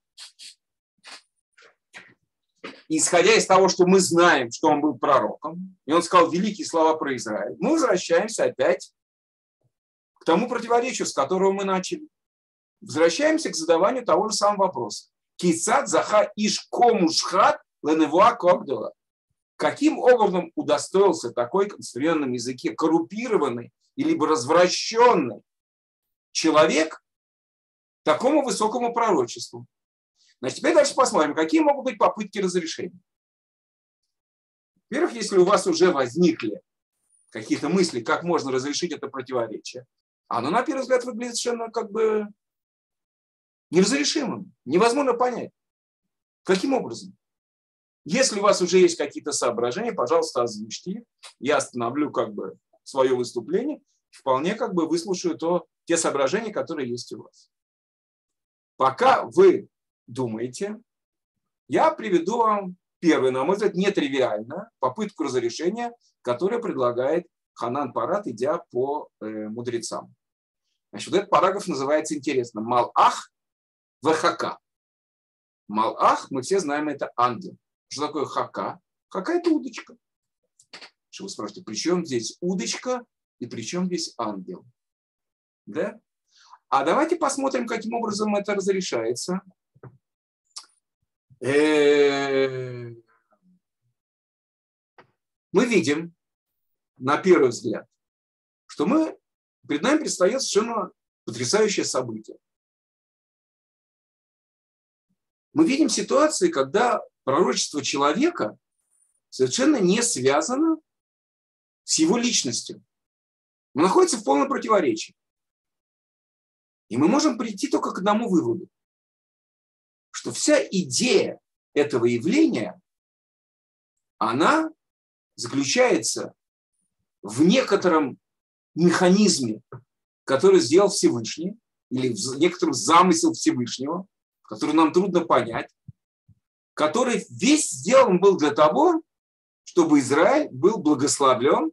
B: исходя из того, что мы знаем, что он был пророком, и он сказал великие слова про Израиль, мы возвращаемся опять к тому противоречию, с которого мы начали. Возвращаемся к задаванию того же самого вопроса. Кицат заха иш комушхат леневуа когдула. Каким образом удостоился такой в современном языке коррумпированный или развращенный человек такому высокому пророчеству? Значит, теперь дальше посмотрим, какие могут быть попытки разрешения. Во-первых, если у вас уже возникли какие-то мысли, как можно разрешить это противоречие, оно, на первый взгляд, выглядит совершенно как бы неразрешимым, невозможно понять. Каким образом? Если у вас уже есть какие-то соображения, пожалуйста, озвучьте их. Я остановлю как бы свое выступление, вполне как бы выслушаю то, те соображения, которые есть у вас. Пока вы думаете, я приведу вам первый, на мой взгляд, нетривиально попытку разрешения, которую предлагает Ханан Парат, идя по э, мудрецам. Значит, вот этот параграф называется интересно «Малах вехака». Малах, мы все знаем, это ангел. Что такое хака? Хака – это удочка. Что вы спрашиваете, при чем здесь удочка и при чем здесь ангел? Да? А давайте посмотрим, каким образом это разрешается. Мы видим, на первый взгляд, что мы, перед нами предстает совершенно потрясающее событие. Мы видим ситуации, когда пророчество человека совершенно не связано с его личностью. Он находится в полном противоречии. И мы можем прийти только к одному выводу, что вся идея этого явления, она заключается в некотором механизме, который сделал Всевышний, или в некотором замысел Всевышнего, который нам трудно понять, который весь сделан был для того, чтобы Израиль был благословлен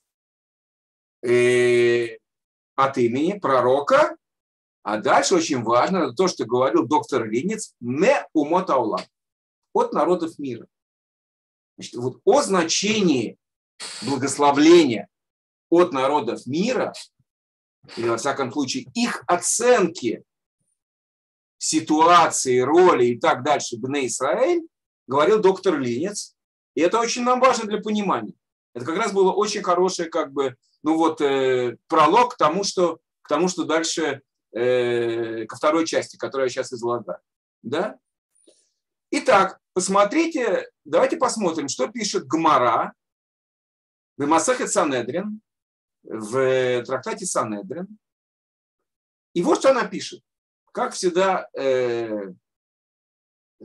B: э, от имени пророка. А дальше очень важно, это то, что говорил доктор Линец, «ме умот аулам», от народов мира. Значит, вот о значении благословления от народов мира, или, во всяком случае, их оценки ситуации, роли и так дальше Бней Исраэль, говорил доктор Линец. И это очень нам важно для понимания. Это как раз было очень хороший, как бы, ну вот, э, пролог к тому, что, к тому, что дальше, э, ко второй части, которую я сейчас излагаю. Да? Итак, посмотрите, давайте посмотрим, что пишет Гмара в Масехет Санедрин, в трактате Санедрин. И вот что она пишет. Как всегда, э, э,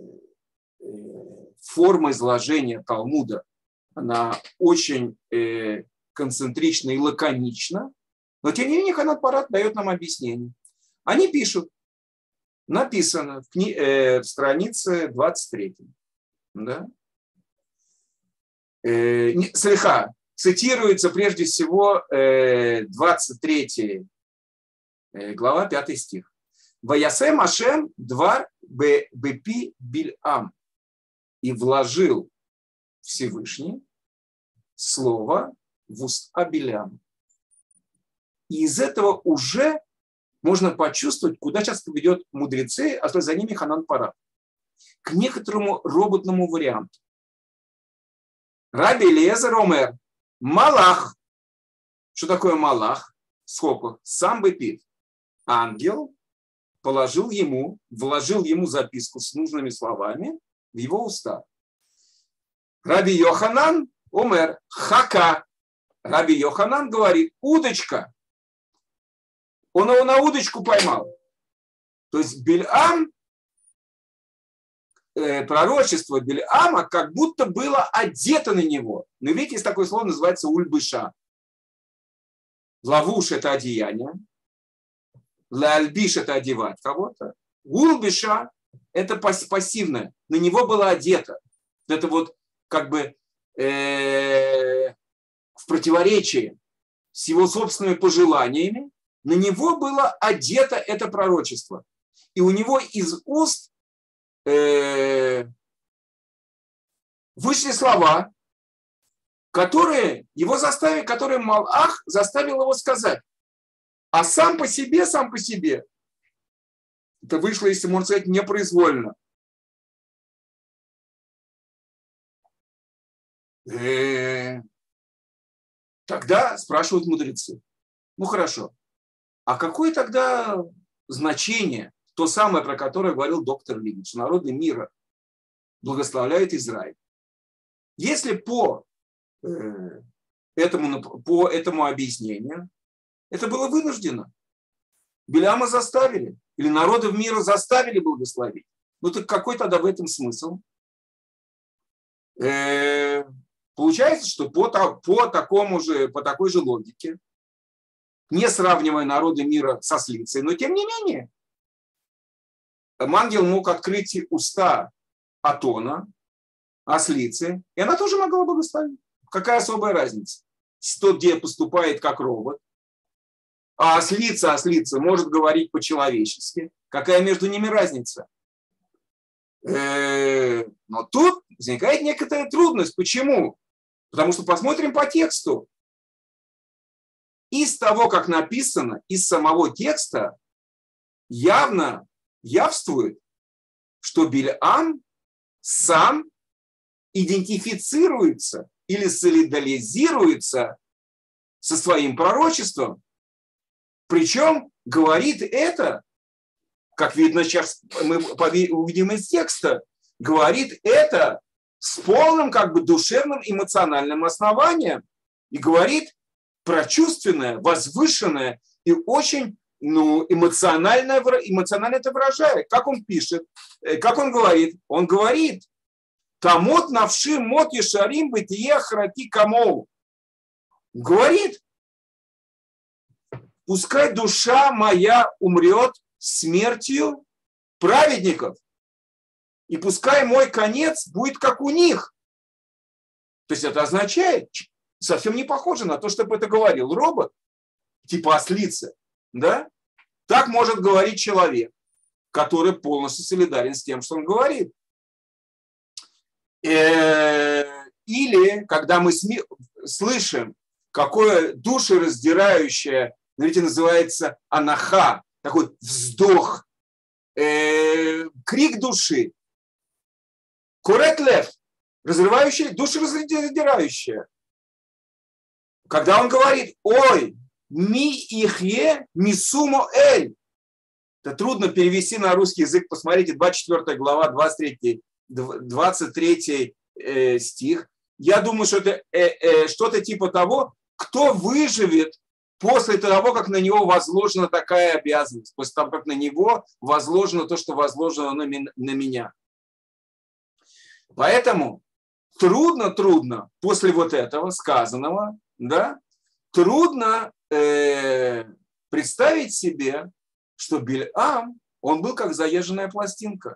B: форма изложения Талмуда, она очень э, концентрична и лаконична, но тем не менее Ханат Парат дает нам объяснение. Они пишут, написано в, кни, э, в странице двадцать третьей. Да? Э, слегка, цитируется прежде всего э, двадцать третья э, глава, пятый стих. «Ваясем Ашем двар бепи Бильам». И вложил Всевышний слово в уста Биляма. И из этого уже можно почувствовать, куда часто ведет мудрецы, а то за ними Ханан Парат. К некоторому роботному варианту. Раби Элиезер омер, Малах. Что такое Малах? Сколько? Сам бепит. Ангел положил ему, вложил ему записку с нужными словами в его уста. Раби Йоханан омер хака. Раби Йоханан говорит, удочка. Он его на удочку поймал. То есть Бильам, э, пророчество Бильама как будто было одето на него. Но видите, есть такое слово, называется ульбыша. Лавуш – это одеяние. Лальбиш – это одевать кого-то. Ульбыша – это пассивное. На него было одето. Это вот как бы э, в противоречии с его собственными пожеланиями. На него было одето это пророчество. И у него из уст э, вышли слова, которые его заставили, которые Малах заставил его сказать. А сам по себе, сам по себе, это вышло, если можно сказать, непроизвольно. Э, тогда спрашивают мудрецы. Ну хорошо. А какое тогда значение, то самое, про которое говорил доктор Линич, что народы мира благословляют Израиль? Если по, э, этому, по этому объяснению это было вынуждено, Биляма заставили, или народы мира заставили благословить, ну так какой тогда в этом смысл? Э, получается, что по, по, такому же, по такой же логике, не сравнивая народы мира со ослицей, но тем не менее, ангел мог открыть уста Атона, ослицы, и она тоже могла благословить. Какая особая разница? Тот, где поступает как робот, а ослица, ослица может говорить по-человечески. Какая между ними разница? Но тут возникает некоторая трудность. Почему? Потому что посмотрим по тексту. Из того, как написано, из самого текста явно явствует, что Бильам сам идентифицируется или солидаризируется со своим пророчеством. Причем говорит это, как видно сейчас, мы увидим из текста, говорит это с полным как бы душевным эмоциональным основанием и говорит прочувственное, возвышенное и очень ну, эмоционально, эмоционально это выражает. Как он пишет, как он говорит? Он говорит: «Тамот навши мот ешарим бытие храти камоу». Говорит: пускай душа моя умрет смертью праведников, и пускай мой конец будет как у них. То есть это означает, совсем не похоже на то, чтобы это говорил робот, типа ослицы. Да? Так может говорить человек, который полностью солидарен с тем, что он говорит. Или когда мы слышим, какое душераздирающее, знаете, называется анаха, такой вздох, крик души, корет лев, разрывающее, душераздирающее. Когда он говорит: ой, ми ихе мисумо эль. Это трудно перевести на русский язык. Посмотрите, двадцать четвёртая глава, двадцать третий, двадцать третий э, стих. Я думаю, что это э, э, что-то типа того, кто выживет после того, как на него возложена такая обязанность, после того, как на него возложено то, что возложено на, на меня. Поэтому трудно-трудно после вот этого сказанного, да, трудно э, представить себе, что Бильам, он был как заезженная пластинка.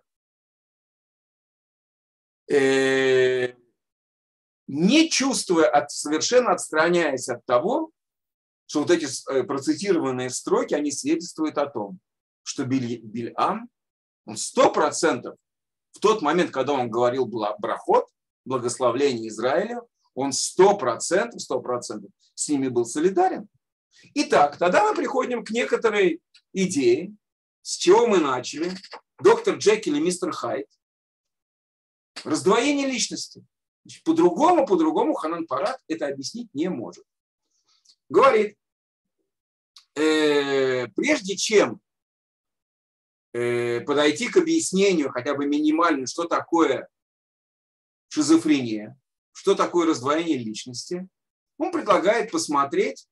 B: Э, не чувствуя, от, совершенно отстраняясь от того, что вот эти процитированные строки, они свидетельствуют о том, что Биль, Бильам, он сто процентов в тот момент, когда он говорил брахот, благословление Израилю, он сто процентов, сто процентов с ними был солидарен. Итак, тогда мы приходим к некоторой идее, с чего мы начали. Доктор Джекиль и мистер Хайд. Раздвоение личности. По-другому, по-другому Ханан Парат это объяснить не может. Говорит, э, прежде чем э, подойти к объяснению, хотя бы минимальному, что такое шизофрения, что такое раздвоение личности, он предлагает посмотреть,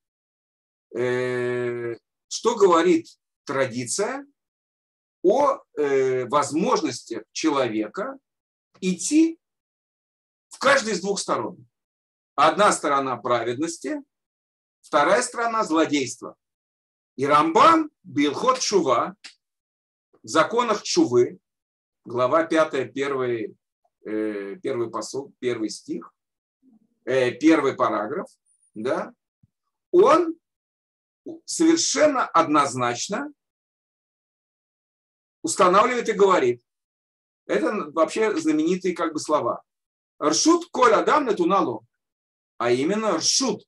B: э, что говорит традиция о э, возможности человека идти в каждой из двух сторон. Одна сторона праведности, вторая сторона злодейства. И Рамбам, Билхот Чува, в законах Чувы, глава пятая, первый, э, первый посыл, первый стих, э, первый параграф, да, он совершенно однозначно устанавливает и говорит. Это вообще знаменитые как бы слова. Ршут коль адам нетунало. А именно ршут.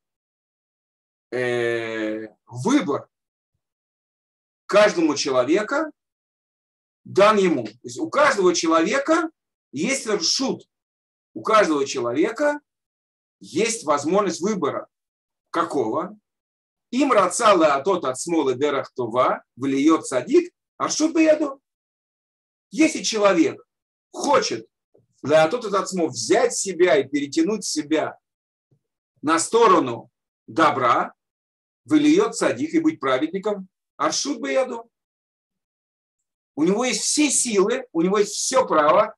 B: Э, выбор каждому человека дан ему. То есть у каждого человека есть ршут. У каждого человека есть возможность выбора. Какого? Им рацала а тот от смолы дерахтова влиет садик, а ршут бы яду. Если человек хочет а тот от смол взять себя и перетянуть себя на сторону добра, выльет садик и быть праведником, аршут бы яду. У него есть все силы, у него есть все право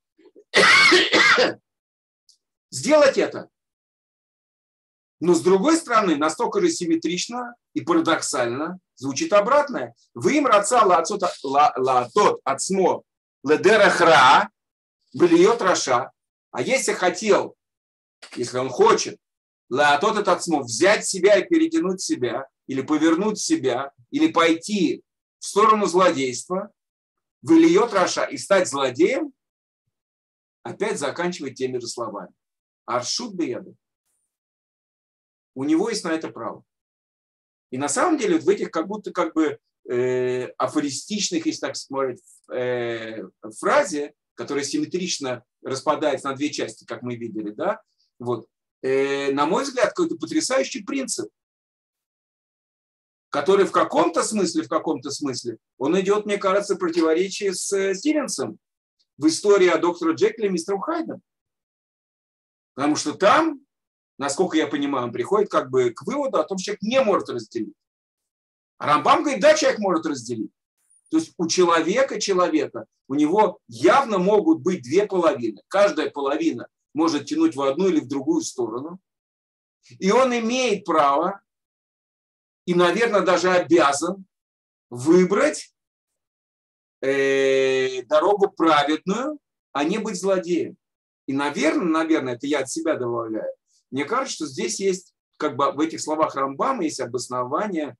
B: сделать это. Но с другой стороны, настолько же симметрично и парадоксально звучит обратное. Вы им рацала тот от смо ледерахра влиет раша. А если хотел, если он хочет, тот этот смог взять себя и перетянуть себя, или повернуть себя, или пойти в сторону злодейства, выльет раша и стать злодеем, опять заканчивает теми же словами. Аршут беяду. У него есть на это право. И на самом деле вот в этих как будто как бы э, афористичных, если так сказать, э, фразе, которая симметрично распадается на две части, как мы видели, да, вот, э, на мой взгляд, какой-то потрясающий принцип, который в каком-то смысле, в каком-то смысле, он идет, мне кажется, в противоречии с Стивенсом в истории о докторе Джекиле и мистере Хайде. Потому что там, насколько я понимаю, он приходит как бы к выводу о том, что человек не может разделить. А Рамбам говорит, да, человек может разделить. То есть у человека, человека, у него явно могут быть две половины. Каждая половина может тянуть в одну или в другую сторону. И он имеет право и, наверное, даже обязан выбрать э, дорогу праведную, а не быть злодеем. И, наверное, наверное, это я от себя добавляю, мне кажется, что здесь есть, как бы в этих словах Рамбама есть обоснование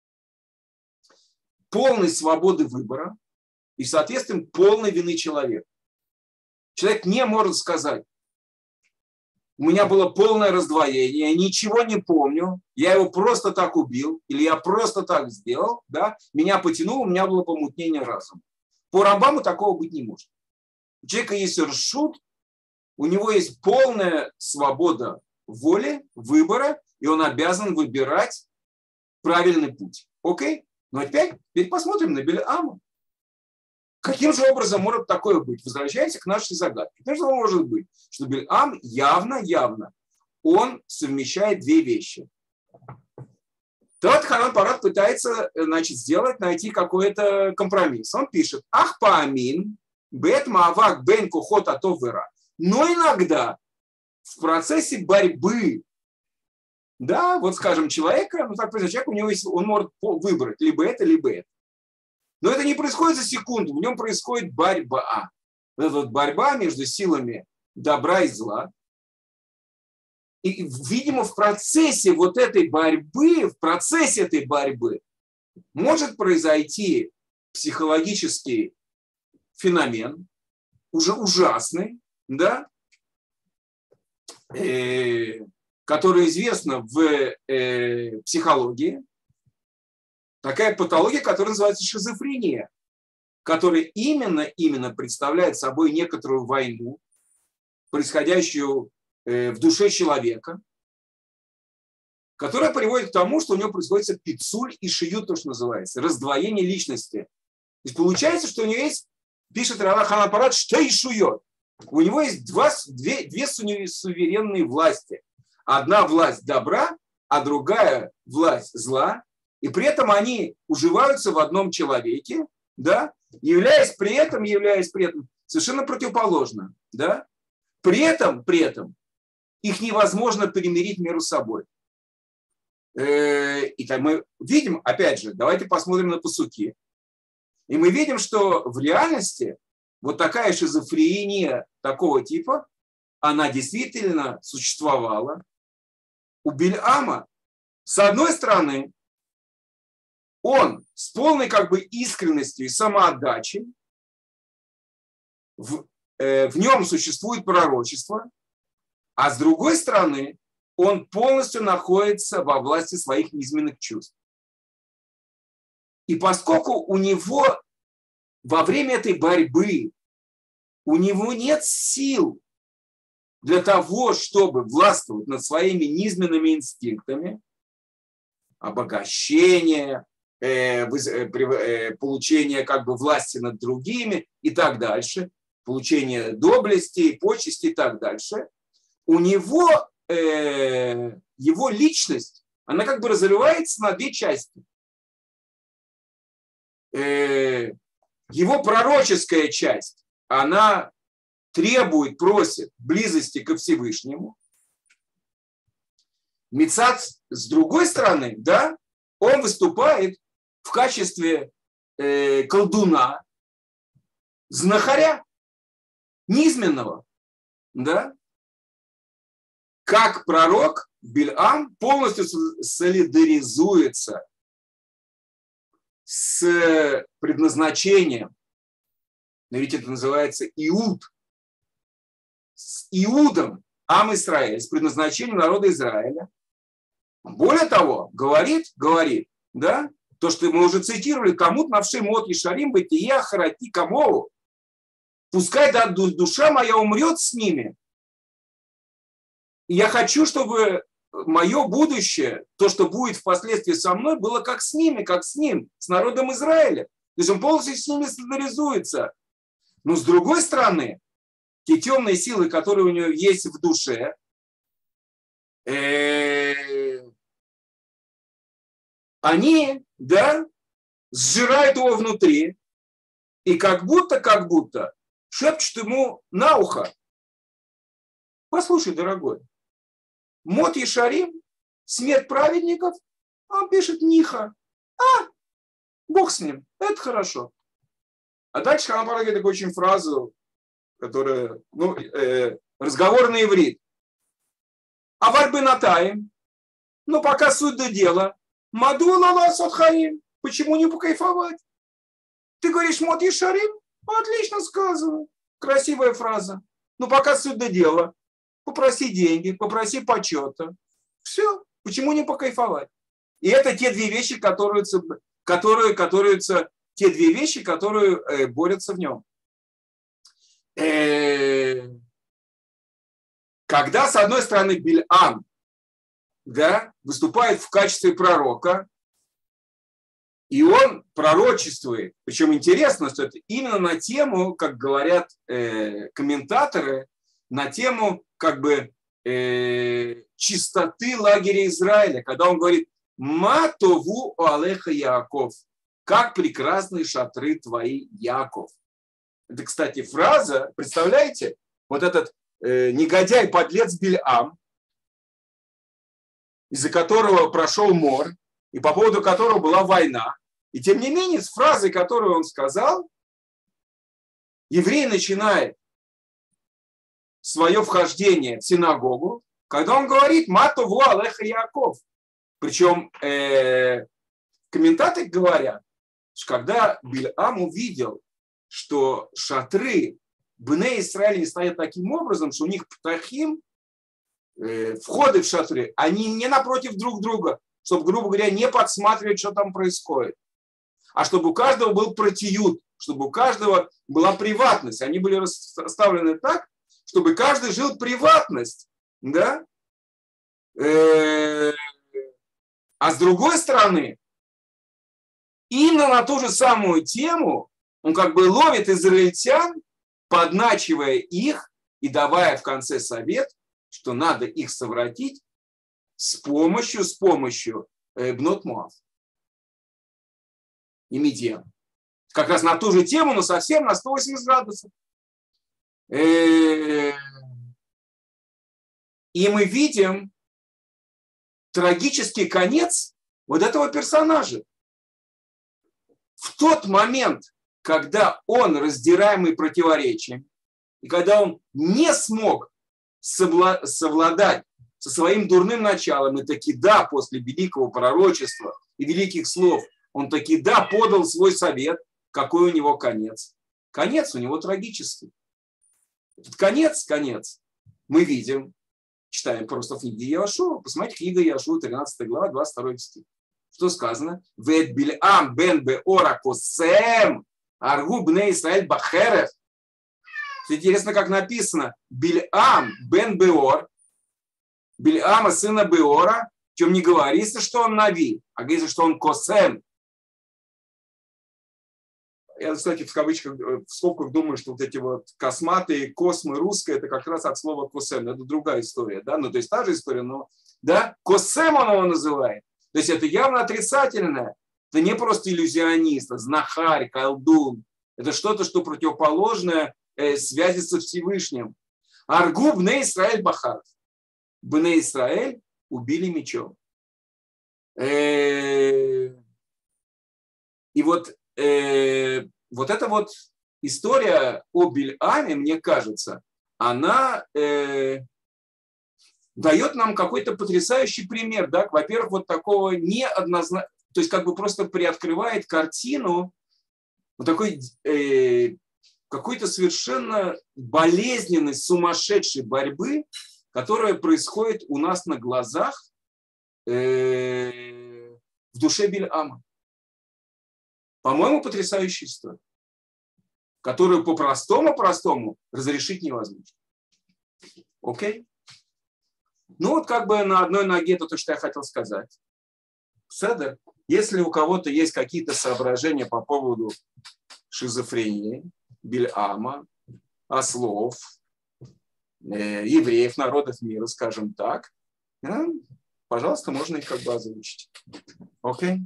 B: полной свободы выбора и, соответственно, полной вины человека. Человек не может сказать, у меня было полное раздвоение, я ничего не помню, я его просто так убил, или я просто так сделал, да, меня потянуло, у меня было помутнение разума. По Рамбаму такого быть не может. У человека есть ршут, у него есть полная свобода воли, выбора, и он обязан выбирать правильный путь. Окей? Но опять, теперь посмотрим на Бильама. Каким же образом может такое быть? Возвращаемся к нашей загадке. Каким же может быть, что Бильам явно, явно, он совмещает две вещи. Тот Ханан Парат пытается, значит, сделать, найти какой-то компромисс. Он пишет, ах паамин, бет маавак бен кухот атов вера. Но иногда в процессе борьбы, да, вот скажем, человека, ну так человек, у него есть, он может выбрать либо это, либо это. Но это не происходит за секунду, в нем происходит борьба. Вот эта вот борьба между силами добра и зла. И, видимо, в процессе вот этой борьбы, в процессе этой борьбы может произойти психологический феномен, уже ужасный, да, э, который известно в э, психологии, такая патология, которая называется шизофрения, которая именно, именно представляет собой некоторую войну, происходящую э, в душе человека, которая приводит к тому, что у него происходит пицуль и шиют, то, что называется, раздвоение личности. То есть получается, что у него есть, пишет Рав Ханан Парат, что и шует. У него есть два, две, две суверенные власти. Одна власть добра, а другая власть зла. И при этом они уживаются в одном человеке, да, являясь при этом, являясь при этом совершенно противоположно. Да. При этом, при этом их невозможно примирить между собой. И так мы видим, опять же, давайте посмотрим на пасуки. И мы видим, что в реальности вот такая шизофрения такого типа, она действительно существовала. У Бильама, с одной стороны, он с полной как бы искренностью и самоотдачей, в, э, в нем существует пророчество, а с другой стороны, он полностью находится во власти своих низменных чувств. И поскольку у него во время этой борьбы у него нет сил для того, чтобы властвовать над своими низменными инстинктами, обогащение, э, э, получение как бы власти над другими и так дальше, получение доблести, почести и так дальше, у него э, его личность, она как бы разрывается на две части. Э, его пророческая часть, она требует, просит близости ко Всевышнему. Мицат, с другой стороны, да, он выступает в качестве э, колдуна, знахаря, низменного, да. Как пророк Бильам полностью солидаризуется с предназначением, но ведь это называется иуд, с Иудом, Ам Исраэль, с предназначением народа Израиля. Более того, говорит, говорит, да, то, что мы уже цитировали, кому-то навши мот Ешарим, бытия, харати, камову. Пускай да, душа моя умрет с ними. И я хочу, чтобы мое будущее, то, что будет впоследствии со мной, было как с ними, как с ним, с народом Израиля. То есть он полностью с ними солидаризуется. Но с другой стороны, те темные силы, которые у него есть в душе, э, они, да, сжирают его внутри и как будто, как будто шепчут ему на ухо: послушай, дорогой, мот Ешарим, смерть праведников, он пишет Ниха. А, Бог с ним, это хорошо. А дальше Хамапара говорит такую очень фразу, которая, ну, э, разговор на иврит. Авар бенатаим, ну пока суть до дела, маду лала садхаим, почему не покайфовать? Ты говоришь мот Ешарим? Отлично сказано, красивая фраза. Ну пока суть до дела, попроси деньги, попроси почета. Все, почему не покайфовать? И это те две вещи, которые, которые, которые те две вещи, которые э, борются в нем. Э, когда, с одной стороны, Бильам, да, выступает в качестве пророка, и он пророчествует, причем интересно, что это именно на тему, как говорят э, комментаторы, на тему как бы э, чистоты лагеря Израиля, когда он говорит: «Матову алеха Яаков», как прекрасны шатры твои, Яков. Это, кстати, фраза, представляете, вот этот э, негодяй, подлец Бильам, из-за которого прошел мор, и по поводу которого была война. И тем не менее, с фразой, которую он сказал, еврей начинает свое вхождение в синагогу, когда он говорит «Матову алеха Яаков». Причем э, комментаторы говорят, что когда Бильам увидел, что шатры Бней Исраиля не стоят таким образом, что у них птахим, э, входы в шатры, они не напротив друг друга, чтобы, грубо говоря, не подсматривать, что там происходит, а чтобы у каждого был протиют, чтобы у каждого была приватность. Они были расставлены так, чтобы каждый жил приватность. Да? Э-э- а с другой стороны, именно на ту же самую тему он как бы ловит израильтян, подначивая их и давая в конце совет, что надо их совратить с помощью, с помощью Бнот Моав и Мидьян. Как раз на ту же тему, но совсем на сто восемьдесят градусов. И мы видим трагический конец вот этого персонажа. В тот момент, когда он, раздираемый противоречием, и когда он не смог совладать со своим дурным началом, и таки да, после великого пророчества и великих слов, он таки да подал свой совет, какой у него конец. Конец у него трагический. Этот конец, конец, мы видим, читаем просто в книге Иошуа, посмотрите, книга Иошуа, тринадцатая глава, двадцать второй стих. Что сказано? «Вет Бильам бен Беора косем аргу бней Исраэль бахерев». Интересно, как написано. Бильам бен Беор, Бильама сына Беора, в чем не говорится, что он нави, а говорится, что он косем. Я, кстати, в кавычках, в скобках думаю, что вот эти вот косматые, космы, русское, это как раз от слова косем. Это другая история, да, ну то есть та же история, но, да, косем он его называет. То есть это явно отрицательное. Это не просто иллюзионист, а знахарь, колдун. Это что-то, что противоположное э, связи со Всевышним. Аргу бней Исраэль бахар. Бней Исраэль убили мечом. Э, и вот, э, вот эта вот история о Бильаме, мне кажется, она э, дает нам какой-то потрясающий пример. Да? Во-первых, вот такого неоднозначного, то есть как бы просто приоткрывает картину вот такой, э, какой-то совершенно болезненной, сумасшедшей борьбы, которая происходит у нас на глазах э, в душе Бильама. По-моему, потрясающая история, которую по-простому-простому разрешить невозможно. Окей? Ну вот как бы на одной ноге то, что я хотел сказать. Седер, если у кого-то есть какие-то соображения по поводу шизофрении, Бильама, ослов, э, евреев, народов мира, скажем так, э, пожалуйста, можно их как бы озвучить. Окей?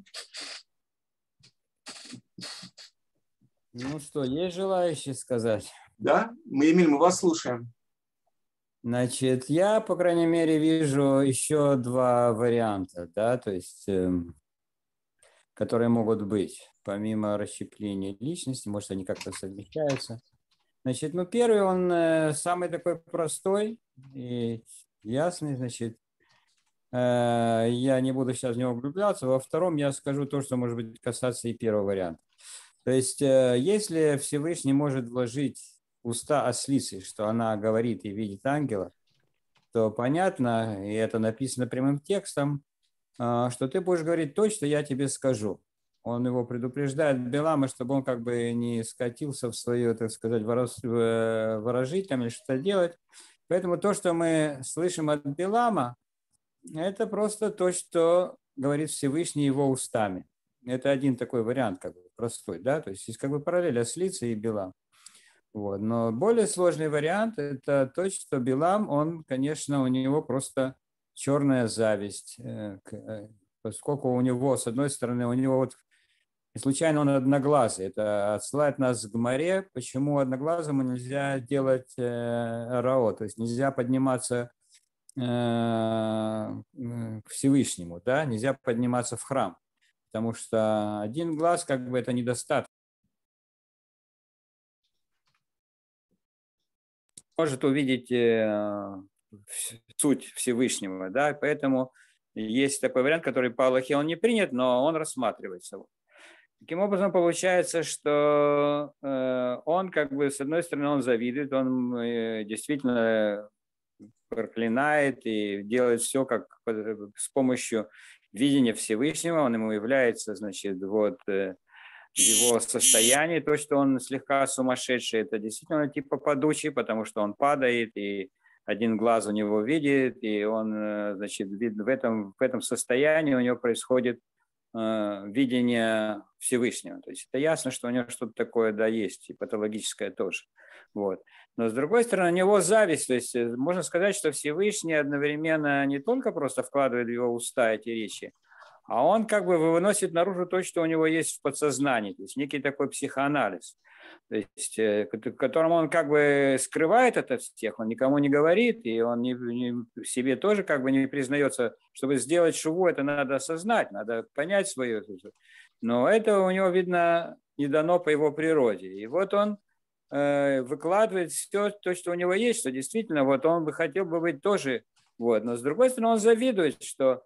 C: Ну что, есть желающие сказать?
B: Да, мы, Эмиль, мы вас слушаем.
C: Значит, я, по крайней мере, вижу еще два варианта, да, то есть, э, которые могут быть, помимо расщепления личности, может, они как-то совмещаются. Значит, ну, первый, он э, самый такой простой и ясный, значит, э, я не буду сейчас в него углубляться. Во втором я скажу то, что, может быть, касаться и первого варианта. То есть, э, если Всевышний может вложить уста ослицы, что она говорит и видит ангела, то понятно, и это написано прямым текстом, что ты будешь говорить то, что я тебе скажу. Он его предупреждает Билама, чтобы он как бы не скатился в свое, так сказать, выражить там или что-то делать. Поэтому то, что мы слышим от Билама, это просто то, что говорит Всевышний его устами. Это один такой вариант, как бы простой, да, то есть есть как бы параллель ослица и Билам. Вот. Но более сложный вариант – это то, что Билам, он, конечно, у него просто черная зависть, поскольку у него, с одной стороны, у него вот случайно он одноглазый. Это отсылает нас к Гмаре, почему одноглазому нельзя делать рао, то есть нельзя подниматься к Всевышнему, да, нельзя подниматься в храм, потому что один глаз как бы это недостаточно. Может увидеть э, суть Всевышнего, да, поэтому есть такой вариант, который по Аллахе он не принят, но он рассматривается. Таким образом, получается, что э, он как бы, с одной стороны, он завидует, он э, действительно проклинает и делает все как с помощью видения Всевышнего, он ему является, значит, вот... Э, его состояние, то, что он слегка сумасшедший, это действительно типа падучий, потому что он падает, и один глаз у него видит, и он, значит, в этом, в этом состоянии у него происходит э, видение Всевышнего. То есть это ясно, что у него что-то такое, да, есть, и патологическое тоже. Вот. Но с другой стороны, у него зависть, то есть можно сказать, что Всевышний одновременно не только просто вкладывает в его уста эти речи, а он как бы выносит наружу то, что у него есть в подсознании, то есть некий такой психоанализ, то есть, которым он как бы скрывает это всех, он никому не говорит, и он не, не, себе тоже как бы не признается. Чтобы сделать шуву, это надо осознать, надо понять свое. Но это у него, видно, не дано по его природе. И вот он э, выкладывает все то, что у него есть, что действительно вот он бы хотел бы быть тоже. Вот. Но с другой стороны, он завидует, что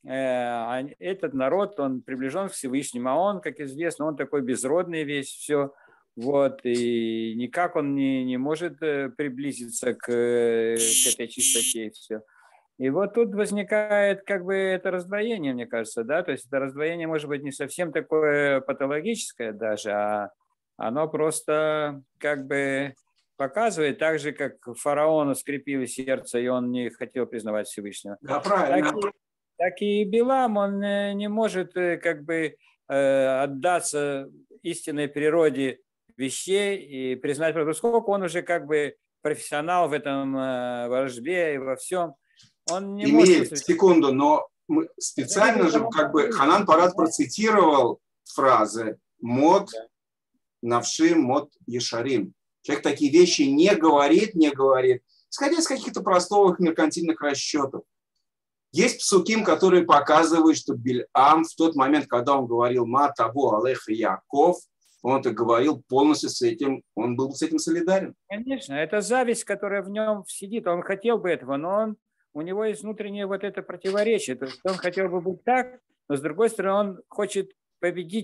C: этот народ, он приближен к Всевышнему, а он, как известно, он такой безродный весь, все, вот, и никак он не, не может приблизиться к, к этой чистоте, и все. И вот тут возникает как бы это раздвоение, мне кажется, да, то есть это раздвоение может быть не совсем такое патологическое даже, а оно просто как бы показывает, так же, как фараону скрепило сердце, и он не хотел признавать Всевышнего.
B: Да, правильно.
C: Так, так и Билам, он не может как бы отдаться истинной природе вещей и признать, поскольку он уже как бы профессионал в этом ворожбе и во всем. Он не
B: Имеет,
C: может...
B: секунду, но мы специально же как бы Ханан Парад процитировал фразы «мод навшим, мод ешарим». Человек такие вещи не говорит, не говорит, исходя из каких-то простых меркантильных расчетов. Есть псуким, которые показывают, что Бильам в тот момент, когда он говорил «Ма табу алех и Яков», он это говорил полностью с этим, он был с этим солидарен.
C: Конечно, это зависть, которая в нем сидит. Он хотел бы этого, но он, у него есть внутреннее вот это противоречие. То есть он хотел бы быть так, но с другой стороны он хочет победить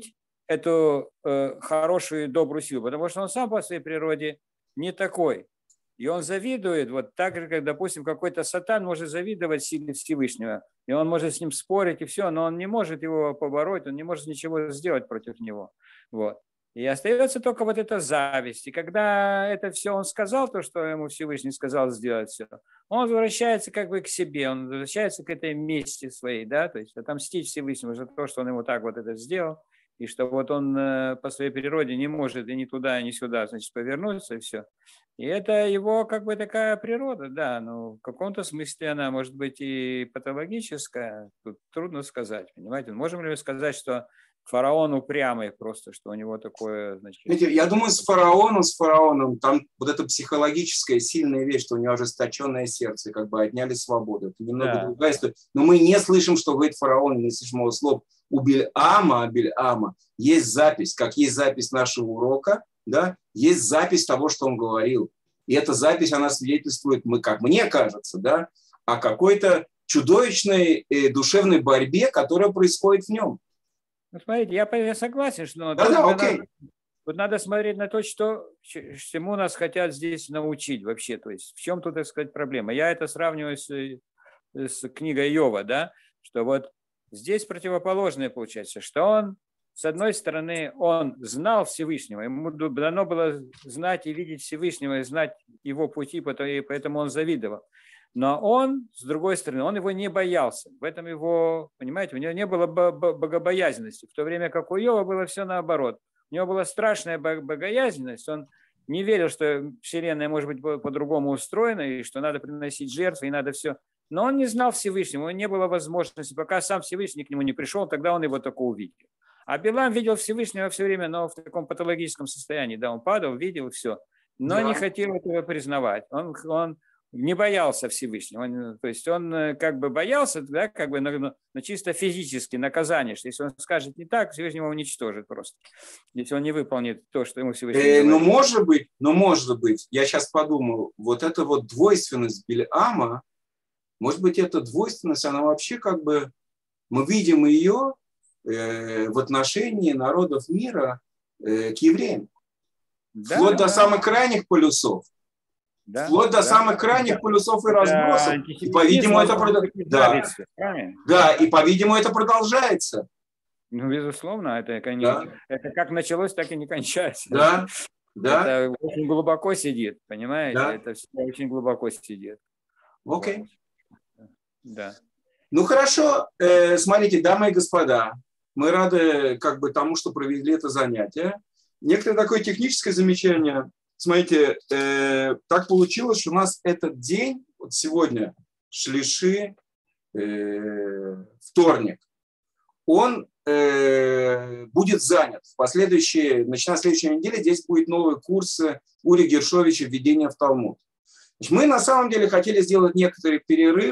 C: эту э, хорошую, добрую силу, потому что он сам по своей природе не такой. И он завидует, вот так же, как, допустим, какой-то сатан может завидовать силе Всевышнего, и он может с ним спорить и все, но он не может его побороть, он не может ничего сделать против него. Вот. И остается только вот эта зависть. И когда это все он сказал, то, что ему Всевышний сказал сделать все, он возвращается как бы к себе, он возвращается к этой мести своей, да, то есть отомстить Всевышнему за то, что он ему так вот это сделал, и что вот он по своей природе не может и ни туда, ни сюда, значит, повернуться, и все. И это его как бы такая природа, да, ну, в каком-то смысле она может быть и патологическая, тут трудно сказать, понимаете. Можем ли мы сказать, что фараон упрямый просто, что у него такое, значит...
B: Знаете, я думаю, с фараоном, с фараоном, там вот эта психологическая сильная вещь, что у него ожесточенное сердце, как бы отняли свободу. Это немного да. другая история. Но мы не слышим, что говорит фараон, не слышим его слов. У Бильама, Бильама есть запись, как есть запись нашего урока, да, есть запись того, что он говорил. И эта запись, она свидетельствует, мы, как мне кажется, да, о какой-то чудовищной э, душевной борьбе, которая происходит в нем.
C: Ну, смотрите, я, я согласен, что
B: да, да, окей.
C: Надо, вот надо смотреть на то, что, чему нас хотят здесь научить вообще. То есть в чем тут, так сказать, проблема. Я это сравниваю с, с книгой Иова, да, что вот здесь противоположное получается, что он, с одной стороны, он знал Всевышнего, ему дано было знать и видеть Всевышнего, и знать его пути, поэтому он завидовал. Но он, с другой стороны, он его не боялся. В этом его, понимаете, у него не было богобоязненности, в то время как у Иова было все наоборот. У него была страшная богоязненность, он не верил, что Вселенная может быть по-другому устроена, и что надо приносить жертвы, и надо все. Но он не знал Всевышнего, у него не было возможности, пока сам Всевышний к нему не пришел, тогда он его только увидел. А Билам видел Всевышнего все время, но в таком патологическом состоянии, да, он падал, видел все, но да. не хотел этого признавать. Он, он не боялся Всевышнего, он, то есть он как бы боялся, да, как бы, но, но чисто физически наказание, что если он скажет не так, Всевышний его уничтожит просто, если он не выполнит то, что ему Всевышний
B: э, говорит. Ну, может быть, ну, может быть, я сейчас подумал, вот эта вот двойственность Бильама, может быть, эта двойственность, она вообще как бы, мы видим ее э, в отношении народов мира э, к евреям. Да, вплоть да. до самых крайних полюсов. Да, вплоть до да, самых крайних да. полюсов и разбросов. Да, и, по-видимому, это прод... да. да, и, по-видимому, это продолжается.
C: Ну, безусловно, это, да. это как началось, так и не кончается.
B: Да, да.
C: Это очень глубоко сидит, понимаете? Да. Это все очень глубоко сидит.
B: Окей.
C: Да.
B: Ну, хорошо. Э, смотрите, дамы и господа, мы рады как бы тому, что провели это занятие. Некоторое такое техническое замечание. Смотрите, э, так получилось, что у нас этот день, вот сегодня, шлиши, э, вторник, он э, будет занят. В последующие, начиная с следующей недели, здесь будет новый курс Ури Гершовича «Введение в Талмуд». Значит, мы на самом деле хотели сделать некоторый перерыв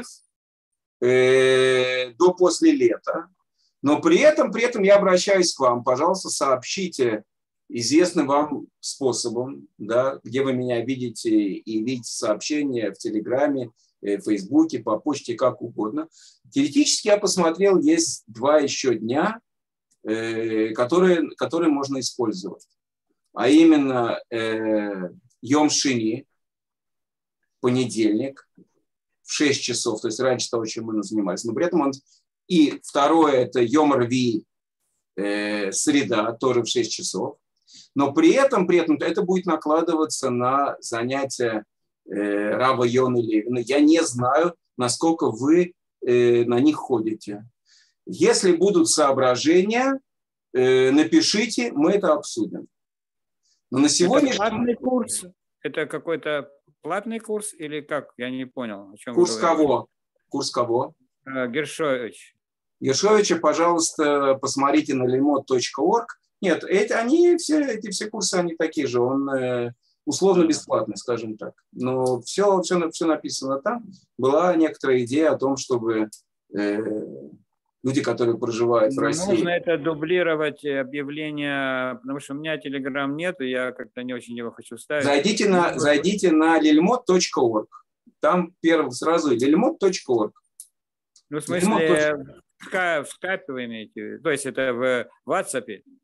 B: э, до после лета, но при этом, при этом я обращаюсь к вам, пожалуйста, сообщите известным вам способом, да, где вы меня видите и видите сообщения в Телеграме, в Фейсбуке, по почте, как угодно. Теоретически я посмотрел, есть два еще дня, э, которые, которые можно использовать. А именно э, Йом Шини, понедельник, в шесть часов, то есть раньше того, чем мы занимались. Но при этом он... И второе, это Йом Рви, э, среда, тоже в шесть часов. Но при этом, при этом это будет накладываться на занятия э, Рава Йоны Левина. Я не знаю, насколько вы э, на них ходите. Если будут соображения, э, напишите, мы это обсудим. Но на сегодня...
C: Это платный курс? Это какой-то платный курс или как? Я не понял. О чем
B: курс кого? Курс кого?
C: Гершович.
B: Гершовича, пожалуйста, посмотрите на лимот точка орг. Нет, эти, они, все, эти все курсы, они такие же. Он э, условно бесплатный, скажем так. Но все, все, все написано там. Была некоторая идея о том, чтобы э, люди, которые проживают в России...
C: Нужно это дублировать объявление, потому что у меня Telegram нет, и я как-то не очень его хочу ставить.
B: Зайдите на, зайдите на лильмот точка орг. Там первым сразу лильмот точка орг.
C: Ну, в смысле, в скайпе вы имеете? То есть это в WhatsApp?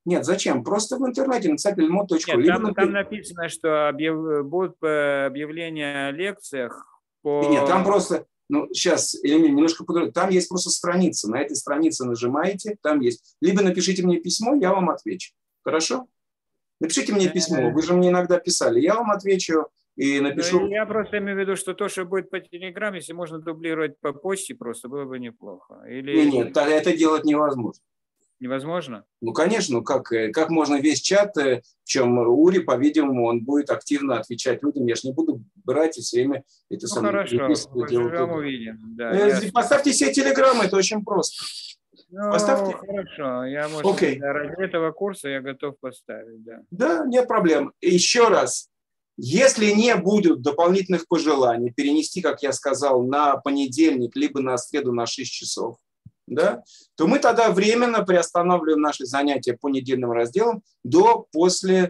B: Нет, зачем? Просто в интернете написать лильмод точка ру.
C: Нет, там, там написано, что объяв... будут объявления о лекциях по...
B: Нет, там просто, ну, сейчас, немножко по-другому. Там есть просто страница. На этой странице нажимаете, там есть. Либо напишите мне письмо, я вам отвечу. Хорошо? Напишите мне письмо. Вы же мне иногда писали. Я вам отвечу и напишу.
C: Ну, я просто имею в виду, что то, что будет по телеграм, если можно дублировать по почте, просто было бы неплохо. Или...
B: Нет, нет, это делать невозможно.
C: Невозможно?
B: Ну, конечно, ну как, как можно весь чат, в чем Ури, по-видимому, он будет активно отвечать людям. Я же не буду брать и все время это
C: ну,
B: самое.
C: Хорошо, поживем, увидим. Да,
B: поставьте себе телеграммы, это очень просто.
C: Ну,
B: поставьте.
C: Хорошо, я, может,
B: okay.
C: ради этого курса я готов поставить. Да.
B: Да, нет проблем. Еще раз, если не будут дополнительных пожеланий перенести, как я сказал, на понедельник, либо на среду на шесть часов, да, то мы тогда временно приостанавливаем наши занятия по недельным разделам до после,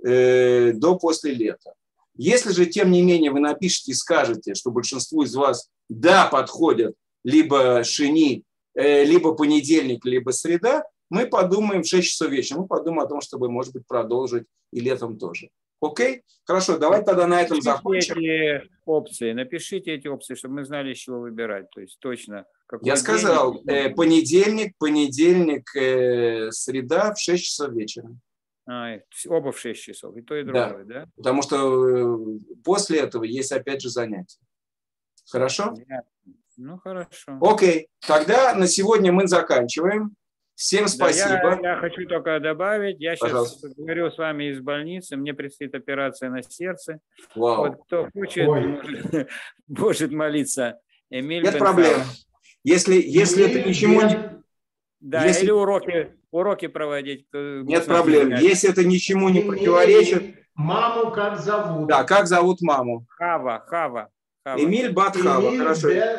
B: э, до после лета. Если же, тем не менее, вы напишите и скажете, что большинству из вас да, подходят либо шини, э, либо понедельник, либо среда, мы подумаем в шесть часов вечера, мы подумаем о том, чтобы, может быть, продолжить и летом тоже. Окей? Хорошо, давайте тогда на этом
C: напишите
B: закончим.
C: Эти опции, напишите эти опции, чтобы мы знали, с чего выбирать. То есть точно.
B: Я сказал, э, понедельник, понедельник, э, среда в шесть часов вечера.
C: А, оба в шесть часов, и то, и другое, да?
B: Да, потому что э, после этого есть опять же занятия. Хорошо?
C: Ну, хорошо.
B: Окей, тогда на сегодня мы заканчиваем. Всем спасибо.
C: Да, я, я хочу только добавить, я
B: Пожалуйста.
C: сейчас говорю с вами из больницы, мне предстоит операция на сердце.
B: Вау.
C: Вот кто хочет, может, может молиться. Эмиль
B: Нет
C: Бен
B: проблем.
C: Хава.
B: Если, если это ничему не...
C: Да,
B: если...
C: или уроки, уроки проводить.
B: Нет проблем. Занять. Если это ничему не противоречит...
A: Маму как зовут?
B: Да, как зовут маму?
C: Хава, Хава. Хава.
B: Эмиль Батхава,
A: Эмиль
B: хорошо.
A: Бен...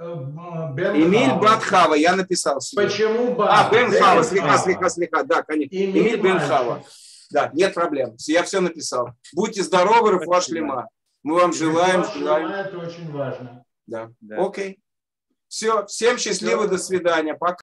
A: Бен
B: Эмиль
A: Хава.
B: Батхава, я написал себе.
A: Почему Бат?
B: А, Бен, Бен Хава, слегка,
A: Хава.
B: слегка, слегка, да, конечно.
A: Эмиль,
B: Эмиль Бен Хава. Да, нет проблем, я все написал. Будьте здоровы, Рафуа шлема. Мы вам желаем. желаем.
A: Это очень важно.
B: Да.
C: Да.
B: Окей. Все, всем счастливо, до свидания. Пока.